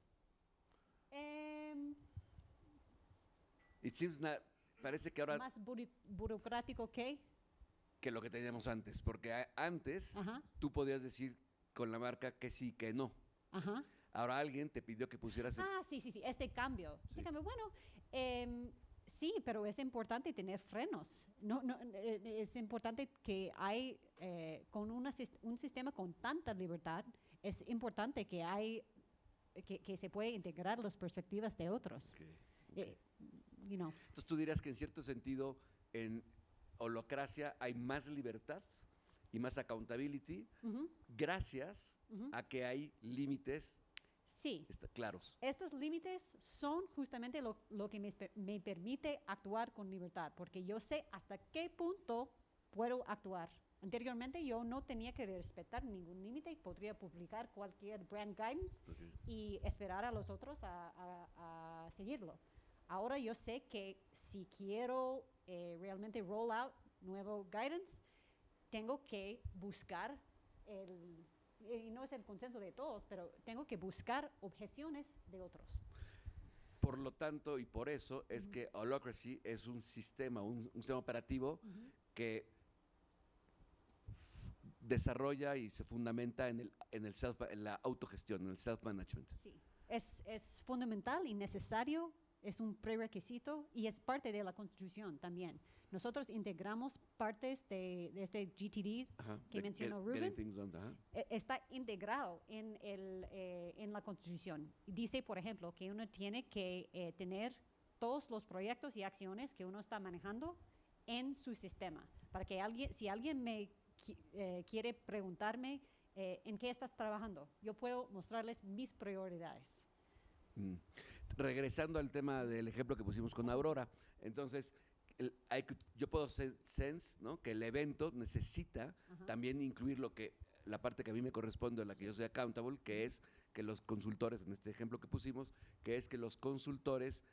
It seems parece que ahora Más burocrático que lo que teníamos antes, porque antes Ajá. tú podías decir con la marca que sí, que no. Ajá. Ahora alguien te pidió que pusieras el- Sí, este cambio. Bueno, sí, pero es importante tener frenos. Es importante que hay, con un sistema con tanta libertad, es importante que se puede integrar las perspectivas de otros. Ok, Entonces tú dirías que en cierto sentido en Holacracia hay más libertad y más accountability gracias a que hay límites sí. claros. Estos límites son justamente lo que me permite actuar con libertad, porque yo sé hasta qué punto puedo actuar. Anteriormente yo no tenía que respetar ningún límite, podría publicar cualquier brand guidance y esperar a los otros a seguirlo. Ahora yo sé que si quiero realmente roll out nuevo guidance, tengo que buscar y no es el consenso de todos, pero tengo que buscar objeciones de otros. Por lo tanto, y por eso es que Holacracy es un sistema operativo que desarrolla y se fundamenta en la autogestión, en el self-management. Sí, es fundamental y necesario, es un prerequisito y es parte de la Constitución también. Nosotros integramos partes de este GTD que mencionó Rubén. Está integrado en la Constitución. Dice, por ejemplo, que uno tiene que tener todos los proyectos y acciones que uno está manejando en su sistema, para que si alguien me quiere preguntarme en qué estás trabajando, yo puedo mostrarles mis prioridades. regresando al tema del ejemplo que pusimos con Aurora, entonces yo puedo sense, ¿no?, que el evento necesita también incluir la parte que a mí me corresponde, a la que yo soy accountable, que es que los consultores, en este ejemplo que pusimos, que es que los consultores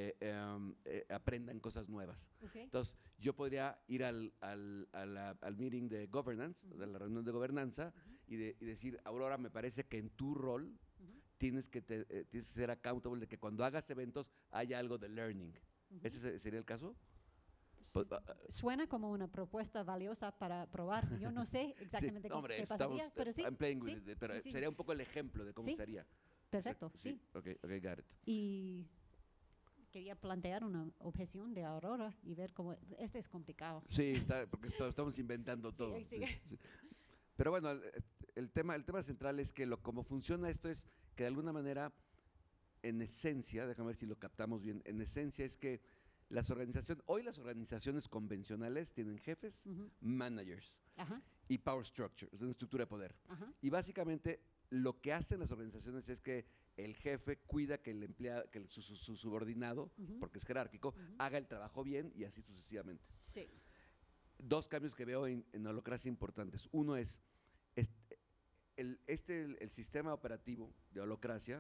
aprendan cosas nuevas. Okay. Entonces, yo podría ir al meeting de governance, de la reunión de gobernanza, y decir, Aurora, me parece que en tu rol tienes que ser accountable de que cuando hagas eventos haya algo de learning. ¿Ese sería el caso? Pues, suena como una propuesta valiosa para probar. Yo no sé exactamente qué pasaría, pero sí. Pero sería un poco el ejemplo de cómo sería. Perfecto, sí. Ok, got it. Y quería plantear una objeción de Aurora y ver cómo... Este es complicado. Sí, porque estamos inventando todo. Sí. Pero bueno, el tema central es que cómo funciona esto es que de alguna manera, en esencia, déjame ver si lo captamos bien, en esencia es que hoy las organizaciones convencionales tienen jefes, managers y power structure, es una estructura de poder. Y básicamente lo que hacen las organizaciones es que el jefe cuida que el empleado, que su subordinado, porque es jerárquico, haga el trabajo bien y así sucesivamente. Sí. Dos cambios que veo en holacracia importantes. Uno es el sistema operativo de holacracia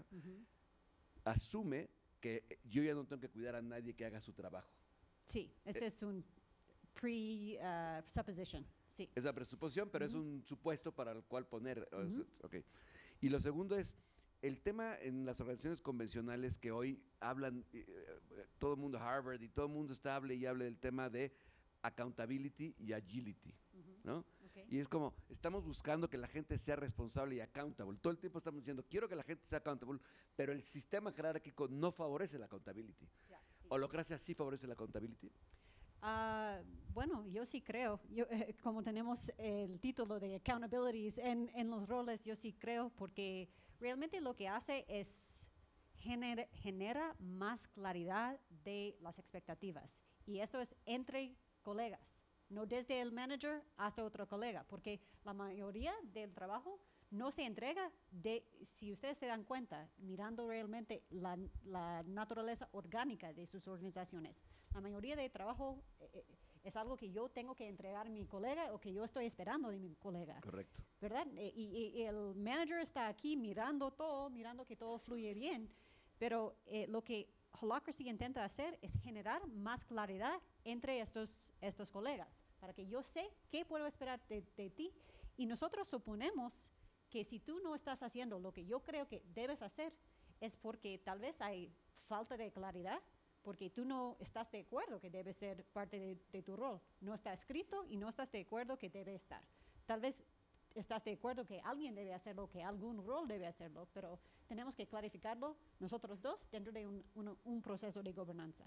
asume que yo ya no tengo que cuidar a nadie que haga su trabajo. Sí, este es un presupposition. Sí. Es la presuposición, pero es un supuesto para el cual poner. Okay. Y lo segundo es el tema en las organizaciones convencionales que hoy hablan, todo el mundo, Harvard y todo el mundo hable del tema de accountability y agility, ¿no? Okay. Y es como, estamos buscando que la gente sea responsable y accountable. Todo el tiempo estamos diciendo, quiero que la gente sea accountable, pero el sistema jerárquico no favorece la accountability. Yeah, sí. ¿Holacracia sí favorece la accountability? Bueno, yo sí creo. Como tenemos el título de accountabilities en los roles, yo sí creo, porque realmente lo que hace es genera más claridad de las expectativas. Y esto es entre colegas, no desde el manager hasta otro colega, porque la mayoría del trabajo no se entrega si ustedes se dan cuenta, mirando realmente la naturaleza orgánica de sus organizaciones. La mayoría de trabajo es algo que yo tengo que entregar a mi colega o que yo estoy esperando de mi colega. Correcto. ¿Verdad? Y el manager está aquí mirando que todo fluye bien, pero lo que Holacracy intenta hacer es generar más claridad entre estos colegas, para que yo sé qué puedo esperar de ti. Y nosotros suponemos que si tú no estás haciendo lo que yo creo que debes hacer, es porque tal vez hay falta de claridad, porque tú no estás de acuerdo que debe ser parte de tu rol. No está escrito y no estás de acuerdo que debe estar. Tal vez estás de acuerdo que alguien debe hacerlo, que algún rol debe hacerlo, pero tenemos que clarificarlo nosotros dos dentro de un proceso de gobernanza.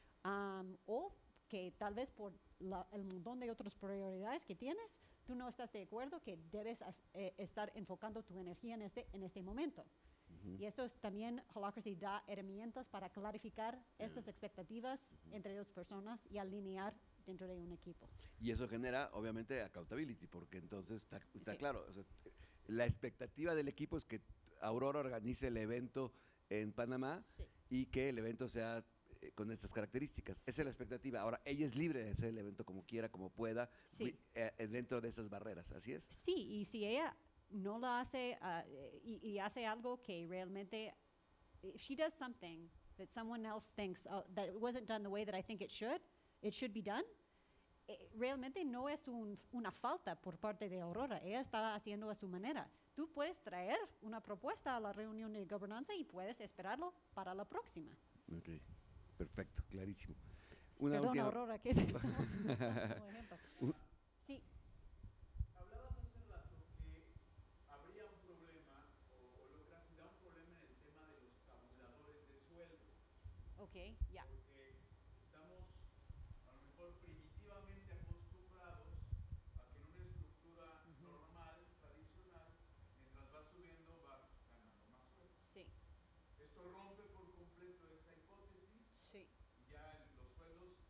O que tal vez por el montón de otras prioridades que tienes, tú no estás de acuerdo que debes estar enfocando tu energía en este momento. Y esto es también, Holacracy da herramientas para clarificar estas expectativas entre dos personas y alinear dentro de un equipo. Y eso genera, obviamente, accountability, porque entonces está claro, o sea, la expectativa del equipo es que Aurora organice el evento en Panamá y que el evento sea con estas características. Esa es la expectativa. Ahora, ella es libre de hacer el evento como quiera, como pueda, dentro de esas barreras, ¿así es? Sí, y si ella no lo hace y hace algo que realmente, if she does something that someone else thinks that it wasn't done the way that I think it should be done, realmente no es una falta por parte de Aurora. Ella está haciendo a su manera. Tú puedes traer una propuesta a la reunión de gobernanza y puedes esperarlo para la próxima. Ok, perfecto, clarísimo. Perdón, Aurora, que te estamos como ejemplo. Sí. Hablabas hace rato que habría un problema, o Holacracy da un problema en el tema de los tabuladores de sueldo. Ok, ya. Porque estamos a lo mejor primitivamente acostumbrados a que en una estructura normal, tradicional, mientras vas subiendo vas ganando más sueldo. Sí. Esto rompe por completo esa hipótesis. Sí. Y ya los sueldos,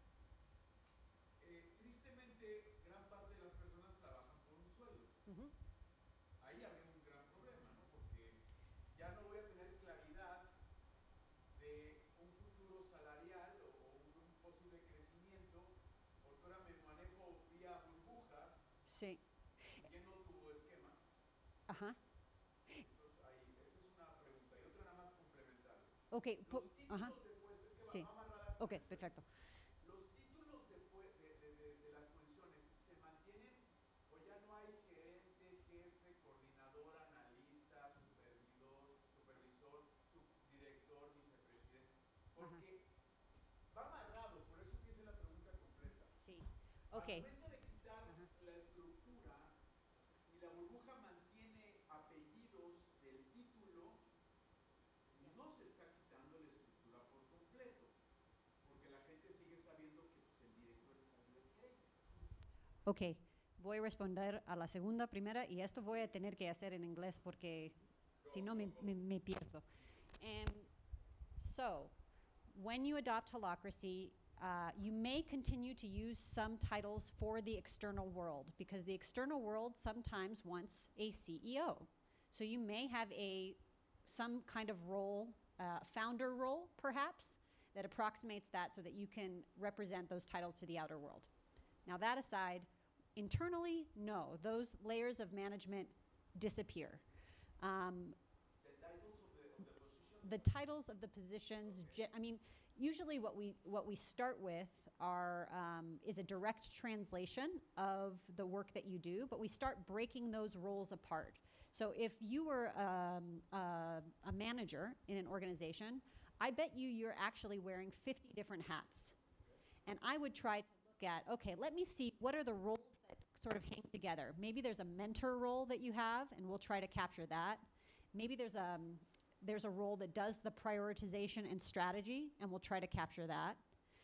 tristemente, gran parte de las personas trabajan por un sueldo. Ahí habría un gran problema, ¿no? Porque ya no voy a tener claridad de Sí. siguiendo tu esquema. Ajá. Entonces, ahí, esa es una pregunta. Y otra nada más complementar. Ok. Los títulos Ajá. de puesto, es que Sí. va a amarrar Ok, perfecto. los títulos de las posiciones se mantienen o ya no hay gerente, jefe, coordinador, analista, supervisor, subdirector, vicepresidente. Porque va amarrado, por eso te hice la pregunta completa. Sí. Al Ok. momento de quitar la estructura y la burbuja mantiene apellidos del título, no se está quitando la estructura por completo, porque la gente sigue sabiendo que pues, el director está igual que ella. Ok. Voy a responder a la segunda primera y esto voy a tener que hacer en inglés porque si no me pierdo. So, when you adopt holacracy, you may continue to use some titles for the external world because the external world sometimes wants a CEO. So you may have some kind of role, founder role perhaps, that approximates that so that you can represent those titles to the outer world. Now that aside, internally, no, those layers of management disappear. The titles of the positions, I mean, usually what we start with is a direct translation of the work that you do, but we start breaking those roles apart. So if you were a manager in an organization, I bet you're actually wearing 50 different hats. And I would try to look at, okay, let me see what are the roles that sort of hang together. Maybe there's a mentor role that you have, and we'll try to capture that. Maybe there's a role that does the prioritization and strategy, and we'll try to capture that,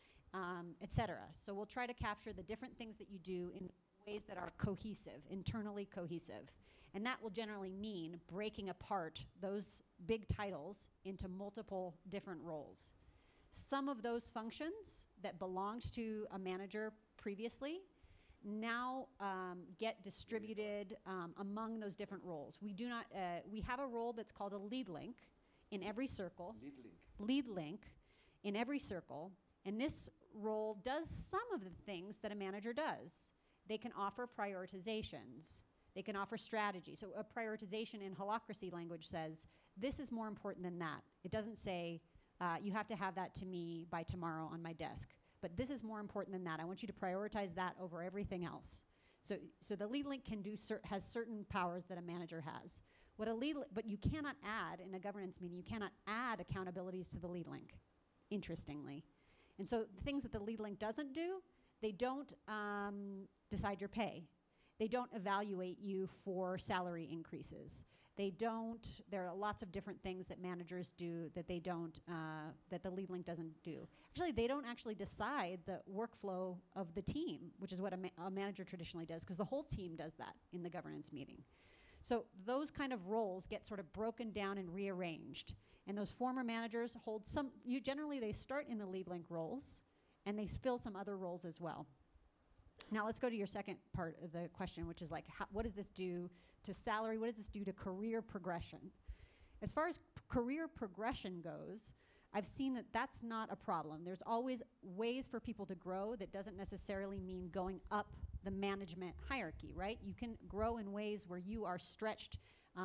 et cetera. So we'll try to capture the different things that you do in ways that are cohesive, internally cohesive. And that will generally mean breaking apart those big titles into multiple different roles. Some of those functions that belonged to a manager previously now get distributed among those different roles. We have a role that's called a lead link in every circle. Lead link in every circle. And this role does some of the things that a manager does. They can offer prioritizations. They can offer strategy. So a prioritization in holacracy language says, this is more important than that. It doesn't say, you have to have that to me by tomorrow on my desk. But this is more important than that. I want you to prioritize that over everything else. So the lead link has certain powers that a manager has. But you cannot add, in a governance meeting, you cannot add accountabilities to the lead link, interestingly. And so the things that the lead link doesn't do, they don't decide your pay. They don't evaluate you for salary increases. There are lots of different things that managers do that that the lead link doesn't do. Actually, they don't actually decide the workflow of the team, which is what a manager traditionally does, because the whole team does that in the governance meeting. So those kind of roles get sort of broken down and rearranged. And those former managers hold generally they start in the lead link roles, and they fill some other roles as well. Now let's go to your second part of the question, which is like, what does this do to salary? What does this do to career progression? As far as career progression goes, I've seen that that's not a problem. There's always ways for people to grow that doesn't necessarily mean going up the management hierarchy, right? You can grow in ways where you are stretched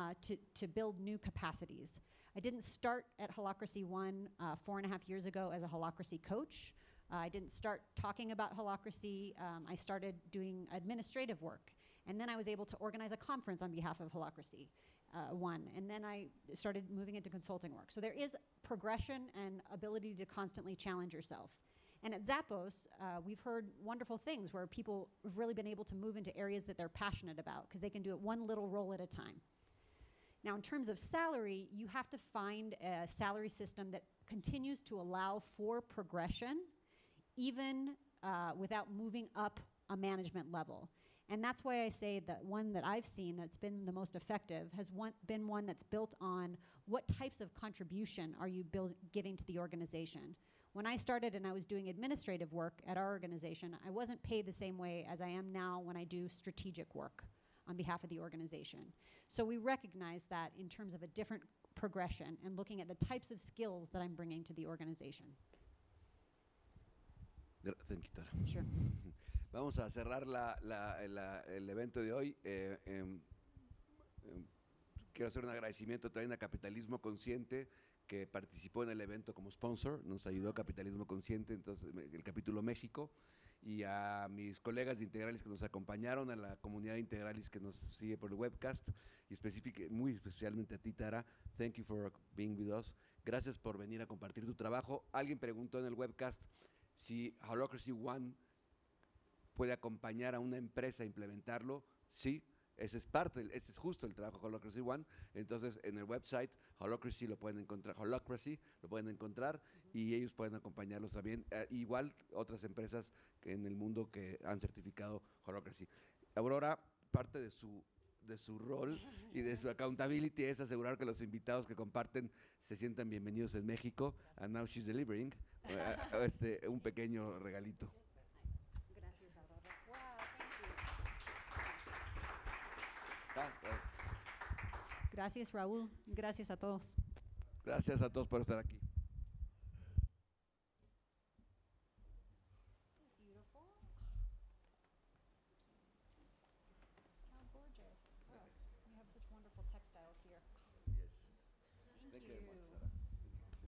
to build new capacities. I didn't start at Holacracy 1 4.5 years ago as a Holacracy coach. I didn't start talking about holacracy. I started doing administrative work. And then I was able to organize a conference on behalf of Holacracy 1. And then I started moving into consulting work. So there is progression and ability to constantly challenge yourself. And at Zappos, we've heard wonderful things where people have really been able to move into areas that they're passionate about because they can do it one little role at a time. Now, in terms of salary, you have to find a salary system that continues to allow for progression even without moving up a management level. And that's why I say that one that I've seen that's been the most effective has been one that's built on what types of contribution are you giving to the organization. When I started and I was doing administrative work at our organization, I wasn't paid the same way as I am now when I do strategic work on behalf of the organization. So we recognize that in terms of a different progression and looking at the types of skills that I'm bringing to the organization. Thank you, Tara. Sure. Vamos a cerrar el evento de hoy. Quiero hacer un agradecimiento también a Capitalismo Consciente, que participó en el evento como sponsor, nos ayudó Capitalismo Consciente, entonces el capítulo México, y a mis colegas de Integralis que nos acompañaron, a la comunidad de Integralis que nos sigue por el webcast, y muy especialmente a ti, Tara. Thank you for being with us. Gracias por venir a compartir tu trabajo. Alguien preguntó en el webcast si Holacracy One puede acompañar a una empresa a implementarlo. Sí. Ese es justo el trabajo de Holacracy One. Entonces, en el website Holacracy lo pueden encontrar y ellos pueden acompañarlos también. Igual otras empresas en el mundo que han certificado Holacracy. Aurora, parte de su rol y de su accountability es asegurar que los invitados que comparten se sientan bienvenidos en México. And now she's delivering un pequeño regalito. Gracias, Aurora. Wow, gracias, Raúl. Gracias a todos. Gracias a todos por estar aquí.